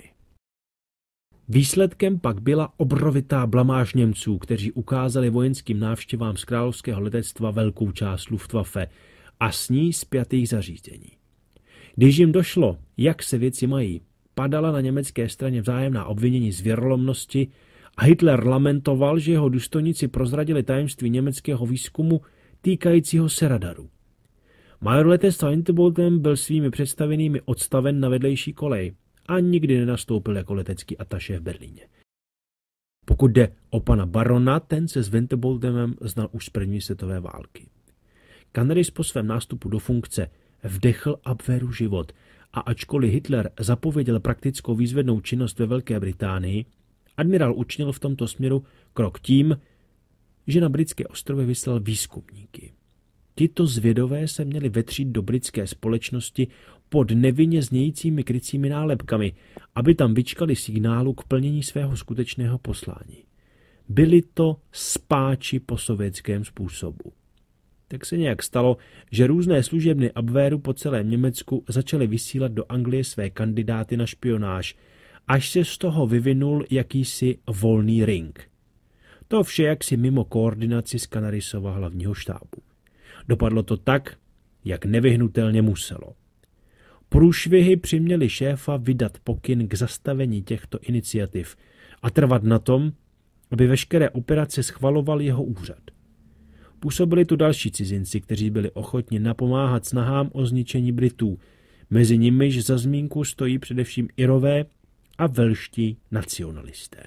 Výsledkem pak byla obrovitá blamáž Němců, kteří ukázali vojenským návštěvám z královského letectva velkou část Luftwaffe a s ní spjatých zařízení. Když jim došlo, jak se věci mají, padala na německé straně vzájemná obvinění z věrolomnosti a Hitler lamentoval, že jeho důstojníci prozradili tajemství německého výzkumu týkajícího se radaru. Major letectva Winterbottom byl svými představenými odstaven na vedlejší kolej a nikdy nenastoupil jako letecký ataše v Berlíně. Pokud jde o pana barona, ten se s Winterbottomem znal už z první světové války. Canaris po svém nástupu do funkce vdechl Abwehru život a ačkoliv Hitler zapověděl praktickou výzvednou činnost ve Velké Británii, admirál učinil v tomto směru krok tím, že na britské ostrovy vyslal výzkumníky. Tito zvědové se měli vetřít do britské společnosti pod nevinně znějícími krycími nálepkami, aby tam vyčkali signálu k plnění svého skutečného poslání. Byli to spáči po sovětském způsobu. Tak se nějak stalo, že různé služebny Abwehru po celém Německu začaly vysílat do Anglie své kandidáty na špionáž, až se z toho vyvinul jakýsi volný ring. To vše jaksi mimo koordinaci z Canarisova hlavního štábu. Dopadlo to tak, jak nevyhnutelně muselo. Průšvihy přiměly šéfa vydat pokyn k zastavení těchto iniciativ a trvat na tom, aby veškeré operace schvaloval jeho úřad. Působili tu další cizinci, kteří byli ochotni napomáhat snahám o zničení Britů, mezi nimiž za zmínku stojí především Irové a velští nacionalisté.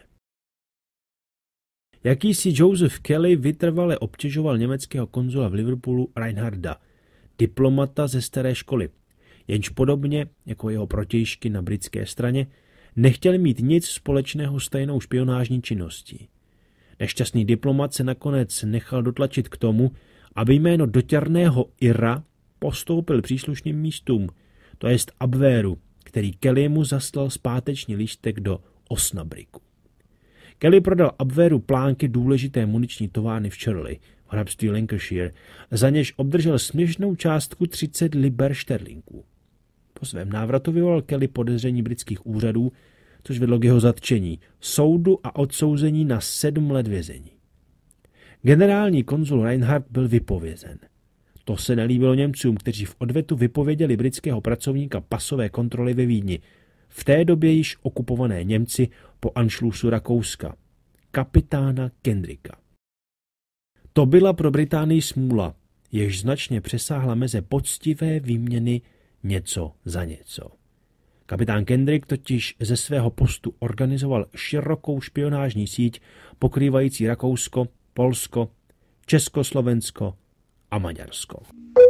Jakýsi Joseph Kelly vytrvale obtěžoval německého konzula v Liverpoolu Reinharda, diplomata ze staré školy, jenž podobně jako jeho protějšky na britské straně nechtěl mít nic společného s tajnou špionážní činností. Nešťastný diplomat se nakonec nechal dotlačit k tomu, aby jméno dotěrného Ira postoupil příslušným místům, to jest Abwehru, který Kellymu zaslal zpáteční lístek do Osnabriku. Kelly prodal Abwehru plánky důležité muniční továrny v Shirley, v hrabství Lancashire, za něž obdržel směšnou částku třicet liber šterlinků. Po svém návratu vyvolal Kelly podezření britských úřadů, což vedlo k jeho zatčení, soudu a odsouzení na sedm let vězení. Generální konzul Reinhardt byl vypovězen. To se nelíbilo Němcům, kteří v odvetu vypověděli britského pracovníka pasové kontroly ve Vídni, v té době již okupované Němci po anšlusu Rakouska, kapitána Kendricka. To byla pro Británii smůla, jež značně přesáhla meze poctivé výměny něco za něco. Kapitán Kendrick totiž ze svého postu organizoval širokou špionážní síť pokrývající Rakousko, Polsko, Československo a Maďarsko.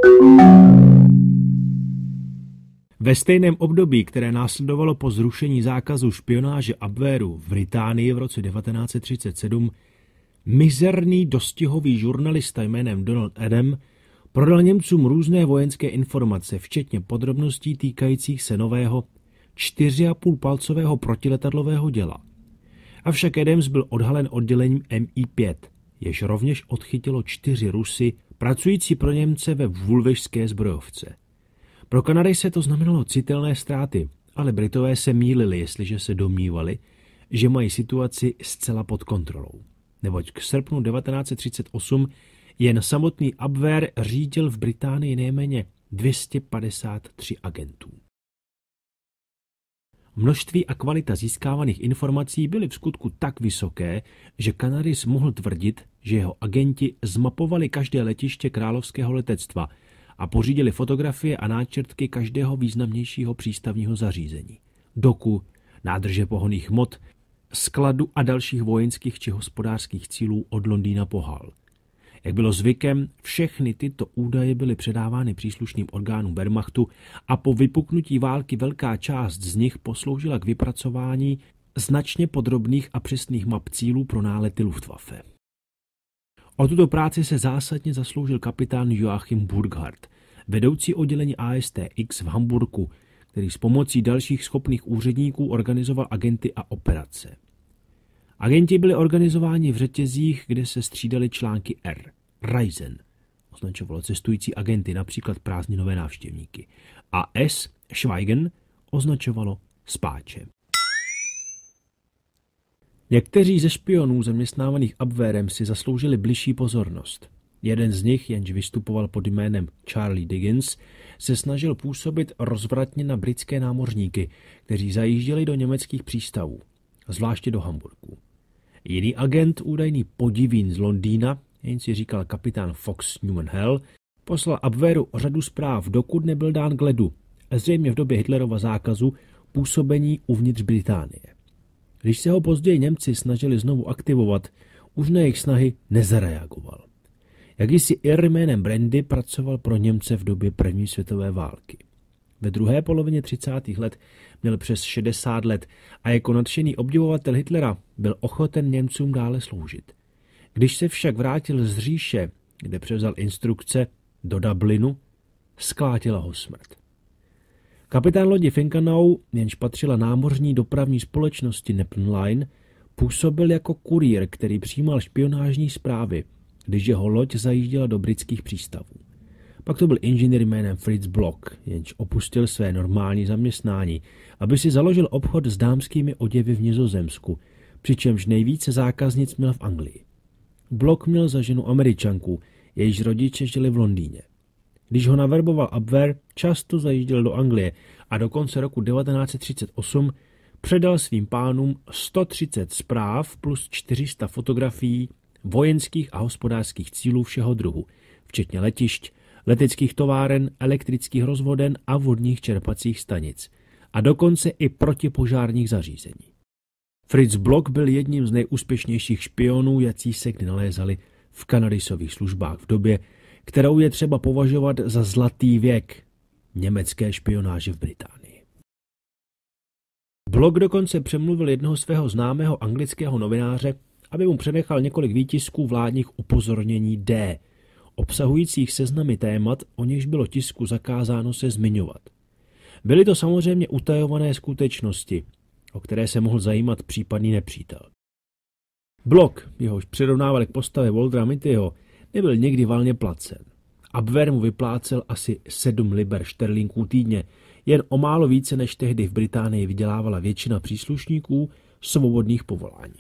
Ve stejném období, které následovalo po zrušení zákazu špionáže Abwehru v Británii v roce devatenáct set třicet sedm, mizerný dostihový žurnalista jménem Donald Adam prodal Němcům různé vojenské informace, včetně podrobností týkajících se nového čtyři a půl palcového protiletadlového děla. Avšak Adams byl odhalen oddělením M I pět, jež rovněž odchytilo čtyři Rusy pracující pro Němce ve Woolwishské zbrojovce. Pro Kanady se to znamenalo citelné ztráty, ale Britové se mýlili, jestliže se domnívali, že mají situaci zcela pod kontrolou. Neboť k srpnu devatenáct set třicet osm jen samotný Abwehr řídil v Británii nejméně dvě stě padesát tři agentů. Množství a kvalita získávaných informací byly v skutku tak vysoké, že Canaris mohl tvrdit, že jeho agenti zmapovali každé letiště královského letectva a pořídili fotografie a náčrtky každého významnějšího přístavního zařízení, doku, nádrže pohonných hmot, skladu a dalších vojenských či hospodářských cílů od Londýna po Hull. Jak bylo zvykem, všechny tyto údaje byly předávány příslušným orgánům Wehrmachtu a po vypuknutí války velká část z nich posloužila k vypracování značně podrobných a přesných map cílů pro nálety Luftwaffe. O tuto práci se zásadně zasloužil kapitán Joachim Burckhardt, vedoucí oddělení A S T X v Hamburku, který s pomocí dalších schopných úředníků organizoval agenty a operace. Agenti byli organizováni v řetězích, kde se střídali články R, Reisen, označovalo cestující agenty, například prázdninové návštěvníky, a S, Schweigen, označovalo spáče. Někteří ze špionů zaměstnávaných Abwehrem si zasloužili bližší pozornost. Jeden z nich, jenž vystupoval pod jménem Charlie Dickens, se snažil působit rozvratně na britské námořníky, kteří zajížděli do německých přístavů, zvláště do Hamburku. Jiný agent, údajný podivín z Londýna, jen si říkal kapitán Fox Newman Hell, poslal Abwehru řadu zpráv, dokud nebyl dán k ledu, zřejmě v době Hitlerova zákazu působení uvnitř Británie. Když se ho později Němci snažili znovu aktivovat, už na jejich snahy nezareagoval. Jakýsi Ir jménem Brandy pracoval pro Němce v době první světové války. Ve druhé polovině třicátých let měl přes šedesát let a jako nadšený obdivovatel Hitlera byl ochoten Němcům dále sloužit. Když se však vrátil z říše, kde převzal instrukce, do Dublinu, sklátila ho smrt. Kapitán lodi Fincanau, jenž patřila námořní dopravní společnosti Neppen Line, působil jako kurýr, který přijímal špionážní zprávy, když jeho loď zajížděla do britských přístavů. Pak to byl inženýr jménem Fritz Block, jenž opustil své normální zaměstnání, aby si založil obchod s dámskými oděvy v Nizozemsku, přičemž nejvíce zákaznic měl v Anglii. Block měl za ženu Američanku, jejíž rodiče žili v Londýně. Když ho naverboval Abwehr, často zajížděl do Anglie a do konce roku devatenáct set třicet osm předal svým pánům sto třicet zpráv plus čtyři sta fotografií vojenských a hospodářských cílů všeho druhu, včetně letišť, leteckých továren, elektrických rozvoden a vodních čerpacích stanic a dokonce i protipožárních zařízení. Fritz Block byl jedním z nejúspěšnějších špionů, jací se kdy nalézali v Canarisových službách v době, kterou je třeba považovat za zlatý věk německé špionáže v Británii. Block dokonce přemluvil jednoho svého známého anglického novináře, aby mu přenechal několik výtisků vládních upozornění D, obsahujících seznamy témat, o něž bylo tisku zakázáno se zmiňovat. Byly to samozřejmě utajované skutečnosti, o které se mohl zajímat případný nepřítel. Block, jehož přirovnával k postavě Waltera Mittyho, nebyl někdy valně placen. Abwehr mu vyplácel asi sedm liber šterlinků týdně, jen o málo více než tehdy v Británii vydělávala většina příslušníků svobodných povolání.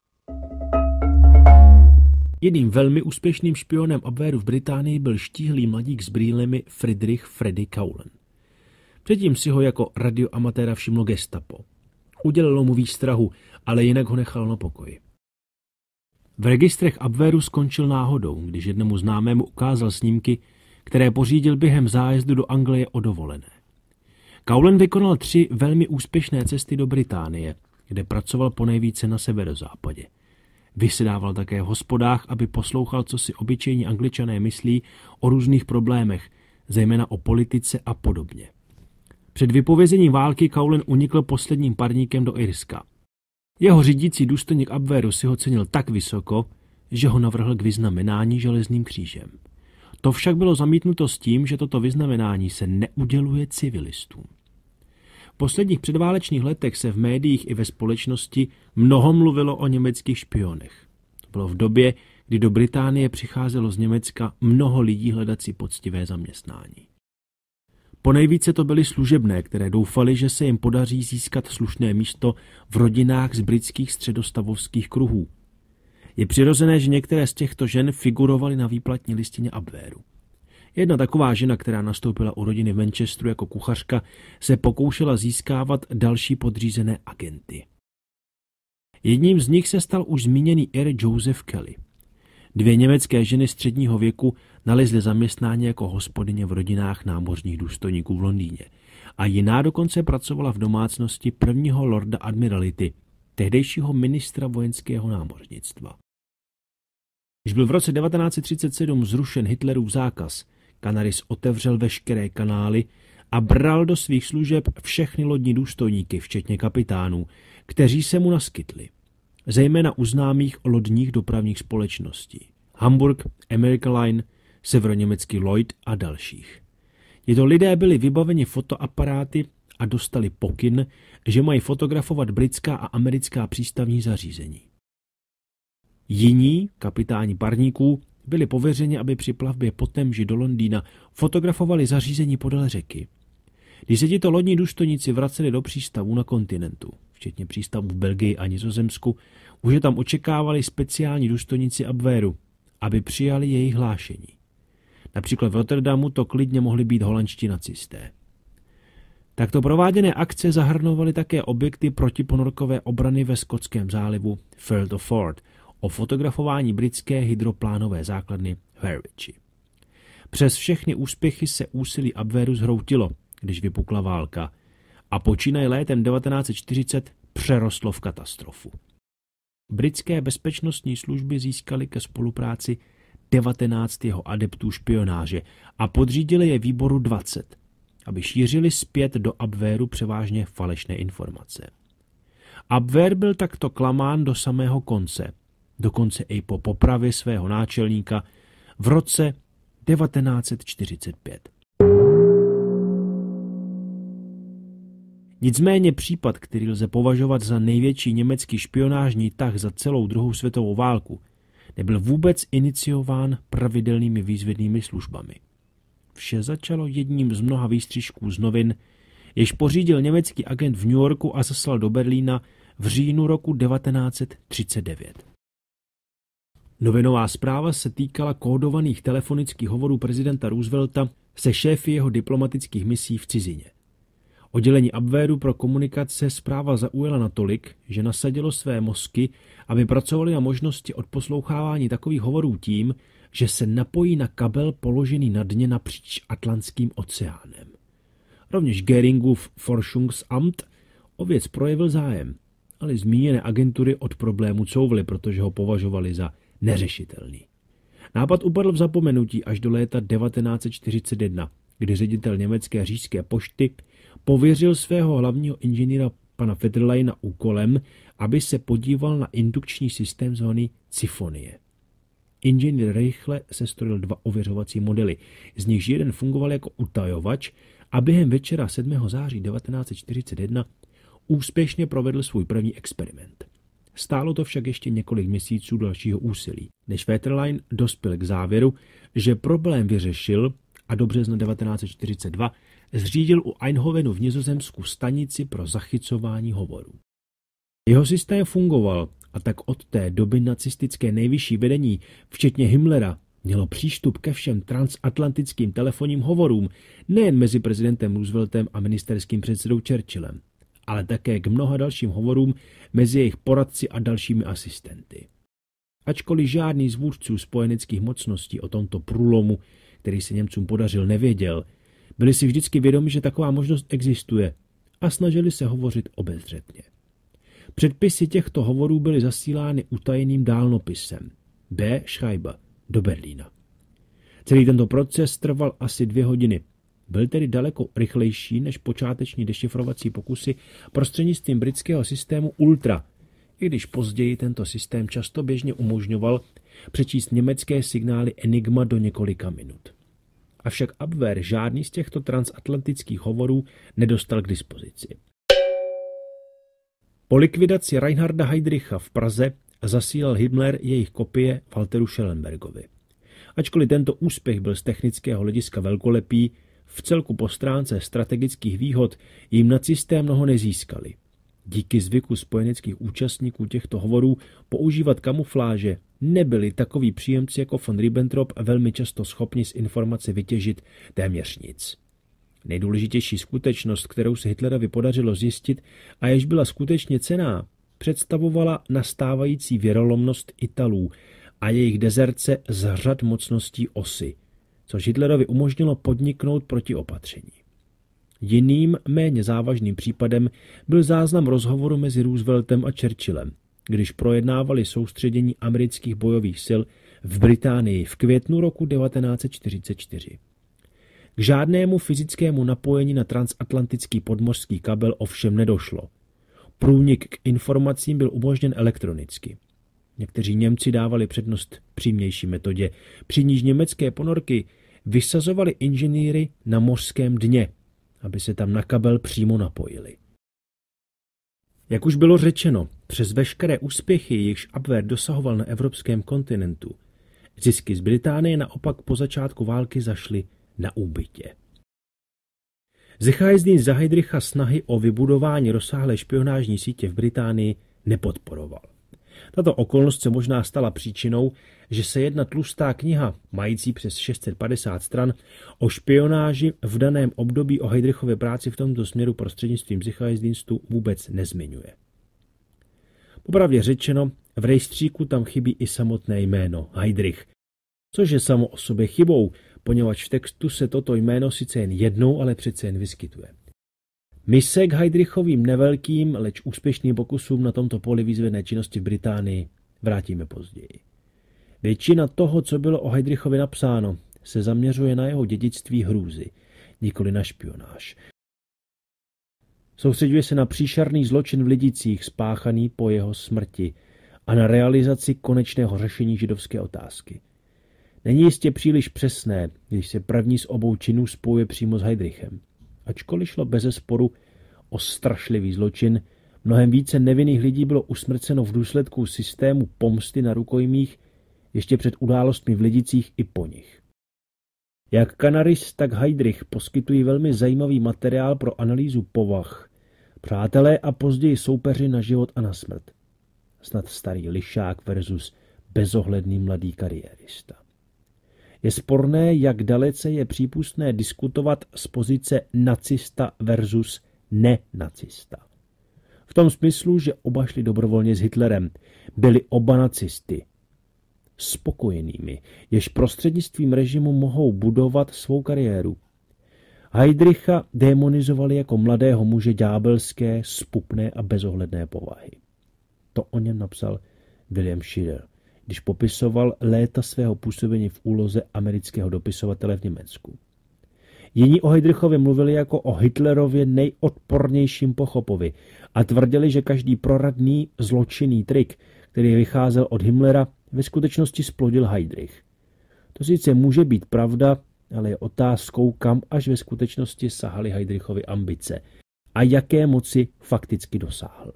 Jedním velmi úspěšným špionem Abwehru v Británii byl štíhlý mladík s brýlemi Friedrich Freddy Kaulen. Předtím si ho jako radioamatéra všimlo gestapo. Udělalo mu výstrahu, ale jinak ho nechal na pokoji. V registrech Abwehru skončil náhodou, když jednomu známému ukázal snímky, které pořídil během zájezdu do Anglie o dovolené. Kaulen vykonal tři velmi úspěšné cesty do Británie, kde pracoval ponejvíce na severozápadě. Vysedával také v hospodách, aby poslouchal, co si obyčejní Angličané myslí o různých problémech, zejména o politice a podobně. Před vypovězením války Kaulen unikl posledním parníkem do Irska. Jeho řídící důstojník Abwehru si ho cenil tak vysoko, že ho navrhl k vyznamenání železným křížem. To však bylo zamítnuto s tím, že toto vyznamenání se neuděluje civilistům. V posledních předválečných letech se v médiích i ve společnosti mnoho mluvilo o německých špionech. To bylo v době, kdy do Británie přicházelo z Německa mnoho lidí hledat si poctivé zaměstnání. Ponejvíce to byly služebné, které doufali, že se jim podaří získat slušné místo v rodinách z britských středostavovských kruhů. Je přirozené, že některé z těchto žen figurovaly na výplatní listině Abwehru. Jedna taková žena, která nastoupila u rodiny v Manchesteru jako kuchařka, se pokoušela získávat další podřízené agenty. Jedním z nich se stal už zmíněný Ir Joseph Kelly. Dvě německé ženy středního věku nalezly zaměstnání jako hospodyně v rodinách námořních důstojníků v Londýně a jiná dokonce pracovala v domácnosti prvního lorda admirality, tehdejšího ministra vojenského námořnictva. Když byl v roce devatenáct set třicet sedm zrušen Hitlerův zákaz, Canaris otevřel veškeré kanály a bral do svých služeb všechny lodní důstojníky, včetně kapitánů, kteří se mu naskytli, zejména u známých lodních dopravních společností Hamburg, American Line, severoněmecký Lloyd a dalších. Tito lidé byli vybaveni fotoaparáty a dostali pokyn, že mají fotografovat britská a americká přístavní zařízení. Jiní, kapitáni parníků, byli pověřeni, aby při plavbě po Temži do Londýna fotografovali zařízení podél řeky. Když se tito lodní důstojníci vraceli do přístavů na kontinentu, včetně přístavů v Belgii a Nizozemsku, už je tam očekávali speciální důstojníci Abwehru, aby přijali jejich hlášení. Například v Rotterdamu to klidně mohli být holandští nacisté. Takto prováděné akce zahrnovaly také objekty protiponorkové obrany ve Skotském zálivu Firth of Forth o fotografování britské hydroplánové základny v Harwichi. Přes všechny úspěchy se úsilí Abwehru zhroutilo, když vypukla válka, a počínaje létem devatenáct set čtyřicet přerostlo v katastrofu. Britské bezpečnostní služby získaly ke spolupráci devatenáct jeho adeptů špionáže a podřídili je výboru dvacet, aby šířili zpět do Abwehru převážně falešné informace. Abwehr byl takto klamán do samého konce, dokonce i po popravě svého náčelníka v roce devatenáct set čtyřicet pět. Nicméně případ, který lze považovat za největší německý špionážní tah za celou druhou světovou válku, nebyl vůbec iniciován pravidelnými výzvědnými službami. Vše začalo jedním z mnoha výstřižků z novin, jež pořídil německý agent v New Yorku a zaslal do Berlína v říjnu roku devatenáct set třicet devět. Novinová zpráva se týkala kódovaných telefonických hovorů prezidenta Roosevelta se šéfy jeho diplomatických misí v cizině. Oddělení Abwehru pro komunikace zpráva zaujala natolik, že nasadilo své mozky, aby pracovali na možnosti odposlouchávání takových hovorů tím, že se napojí na kabel položený na dně napříč Atlantským oceánem. Rovněž Göringův Forschungsamt o věc projevil zájem, ale zmíněné agentury od problému couvly, protože ho považovali za neřešitelný. Nápad upadl v zapomenutí až do léta devatenáct set čtyřicet jedna, kdy ředitel německé říšské pošty pověřil svého hlavního inženýra pana Federleina úkolem, aby se podíval na indukční systém zvaný Cyfonie. Inženýr rychle sestrojil dva ověřovací modely, z nichž jeden fungoval jako utajovač a během večera sedmého září devatenáct set čtyřicet jedna úspěšně provedl svůj první experiment. Stálo to však ještě několik měsíců dalšího úsilí, než Federlein dospěl k závěru, že problém vyřešil a do března devatenáct set čtyřicet dva zřídil u Eindhovenu v Nizozemsku stanici pro zachycování hovorů. Jeho systém fungoval a tak od té doby nacistické nejvyšší vedení, včetně Himmlera, mělo přístup ke všem transatlantickým telefonním hovorům nejen mezi prezidentem Rooseveltem a ministerským předsedou Churchillem, ale také k mnoha dalším hovorům mezi jejich poradci a dalšími asistenty. Ačkoliv žádný z vůdců spojeneckých mocností o tomto průlomu, který se Němcům podařil, nevěděl, byli si vždycky vědomi, že taková možnost existuje a snažili se hovořit obezřetně. Předpisy těchto hovorů byly zasílány utajeným dálnopisem B. Schreiber do Berlína. Celý tento proces trval asi dvě hodiny. Byl tedy daleko rychlejší než počáteční dešifrovací pokusy prostřednictvím britského systému Ultra, i když později tento systém často běžně umožňoval přečíst německé signály Enigma do několika minut. Avšak Abwehr žádný z těchto transatlantických hovorů nedostal k dispozici. Po likvidaci Reinharda Heydricha v Praze zasílal Himmler jejich kopie Walteru Schellenbergovi. Ačkoliv tento úspěch byl z technického hlediska velkolepý, v celku po stránce strategických výhod jim nacisté mnoho nezískali. Díky zvyku spojeneckých účastníků těchto hovorů používat kamufláže nebyli takoví příjemci jako von Ribbentrop velmi často schopni z informace vytěžit téměř nic. Nejdůležitější skutečnost, kterou se Hitlerovi podařilo zjistit a jež byla skutečně cenná, představovala nastávající věrolomnost Italů a jejich dezerce z řad mocností osy, což Hitlerovi umožnilo podniknout protiopatření. Jiným, méně závažným případem byl záznam rozhovoru mezi Rooseveltem a Churchillem, když projednávali soustředění amerických bojových sil v Británii v květnu roku devatenáct set čtyřicet čtyři. K žádnému fyzickému napojení na transatlantický podmořský kabel ovšem nedošlo. Průnik k informacím byl umožněn elektronicky. Někteří Němci dávali přednost přímější metodě, při níž německé ponorky vysazovali inženýry na mořském dně, aby se tam na kabel přímo napojili. Jak už bylo řečeno, přes veškeré úspěchy, jichž Abwehr dosahoval na evropském kontinentu, zisky z Británie naopak po začátku války zašly na úbytě. Sicherheitsdienst za Heydricha snahy o vybudování rozsáhlé špionážní sítě v Británii nepodporoval. Tato okolnost se možná stala příčinou, že se jedna tlustá kniha, mající přes šest set padesát stran, o špionáži v daném období o Heydrichově práci v tomto směru prostřednictvím Sicherheitsdienstu vůbec nezmiňuje. Popravdě řečeno, v rejstříku tam chybí i samotné jméno Heydrich, což je samo o sobě chybou, poněvadž v textu se toto jméno sice jen jednou, ale přece jen vyskytuje. My se k Heydrichovým nevelkým, leč úspěšným pokusům na tomto poli výzvedné činnosti v Británii vrátíme později. Většina toho, co bylo o Heydrichovi napsáno, se zaměřuje na jeho dědictví hrůzy, nikoli na špionáž. Soustřeďuje se na příšerný zločin v Lidicích spáchaný po jeho smrti a na realizaci konečného řešení židovské otázky. Není jistě příliš přesné, když se první z obou činů spojuje přímo s Heydrichem. Ačkoliv šlo bezesporu o strašlivý zločin, mnohem více nevinných lidí bylo usmrceno v důsledku systému pomsty na rukojmích ještě před událostmi v Lidicích i po nich. Jak Canaris, tak Heydrich poskytují velmi zajímavý materiál pro analýzu povah, přátelé a později soupeři na život a na smrt. Snad starý lišák versus bezohledný mladý kariérista. Je sporné, jak dalece je přípustné diskutovat z pozice nacista versus nenacista. V tom smyslu, že oba šli dobrovolně s Hitlerem, byli oba nacisty spokojenými, jež prostřednictvím režimu mohou budovat svou kariéru. Heydricha démonizovali jako mladého muže ďábelské, spupné a bezohledné povahy. To o něm napsal William Shirer, když popisoval léta svého působení v úloze amerického dopisovatele v Německu. Jiní o Heydrichovi mluvili jako o Hitlerově nejodpornějším pochopovi a tvrdili, že každý proradný zločinný trik, který vycházel od Himmlera, ve skutečnosti splodil Heydrich. To sice může být pravda, ale je otázkou, kam až ve skutečnosti sahaly Heydrichovy ambice a jaké moci fakticky dosáhl.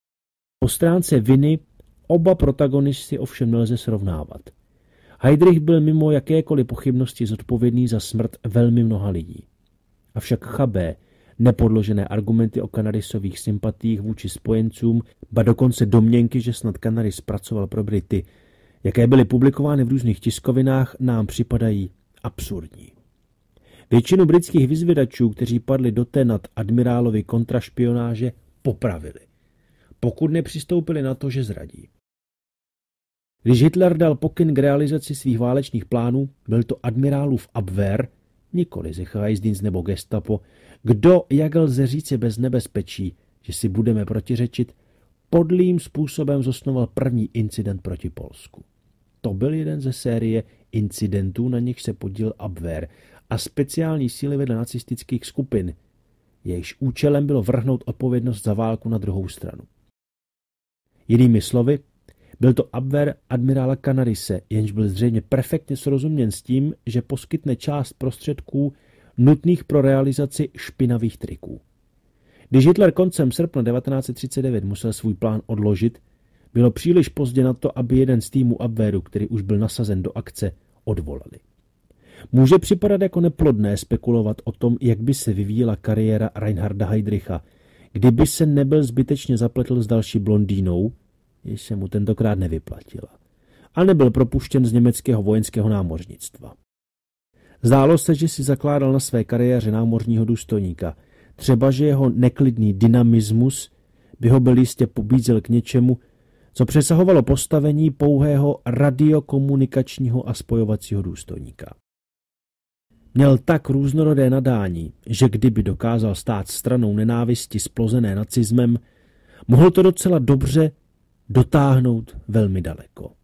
Po stránce viny oba protagonisty ovšem nelze srovnávat. Heydrich byl mimo jakékoliv pochybnosti zodpovědný za smrt velmi mnoha lidí. Avšak chabé, nepodložené argumenty o Canarisových sympatiích vůči spojencům, ba dokonce domněnky, že snad Canaris pracoval pro Brity, jaké byly publikovány v různých tiskovinách, nám připadají absurdní. Většinu britských vyzvědačů, kteří padli do ténat admirálovi kontrašpionáže, popravili, pokud nepřistoupili na to, že zradí. Když Hitler dal pokyn k realizaci svých válečných plánů, byl to admirálův Abwehr, nikoli Sicherheitsdienst nebo Gestapo, kdo, jak lze říci bez nebezpečí, že si budeme protiřečit, podlým způsobem zosnoval první incident proti Polsku. To byl jeden ze série incidentů, na nich se podílel Abwehr a speciální síly vedle nacistických skupin, jejichž účelem bylo vrhnout odpovědnost za válku na druhou stranu. Jinými slovy, byl to Abwehr admirála Canarise, jenž byl zřejmě perfektně srozuměn s tím, že poskytne část prostředků nutných pro realizaci špinavých triků. Když Hitler koncem srpna devatenáct set třicet devět musel svůj plán odložit, bylo příliš pozdě na to, aby jeden z týmů Abwehru, který už byl nasazen do akce, odvolali. Může připadat jako neplodné spekulovat o tom, jak by se vyvíjela kariéra Reinharda Heydricha, kdyby se nebyl zbytečně zapletl s další blondýnou, jež se mu tentokrát nevyplatila, a nebyl propuštěn z německého vojenského námořnictva. Zdálo se, že si zakládal na své kariéře námořního důstojníka, třeba že jeho neklidný dynamismus by ho byl jistě pobízel k něčemu, co přesahovalo postavení pouhého radiokomunikačního a spojovacího důstojníka. Měl tak různorodé nadání, že kdyby dokázal stát stranou nenávisti splozené nacismem, mohl to docela dobře dotáhnout velmi daleko.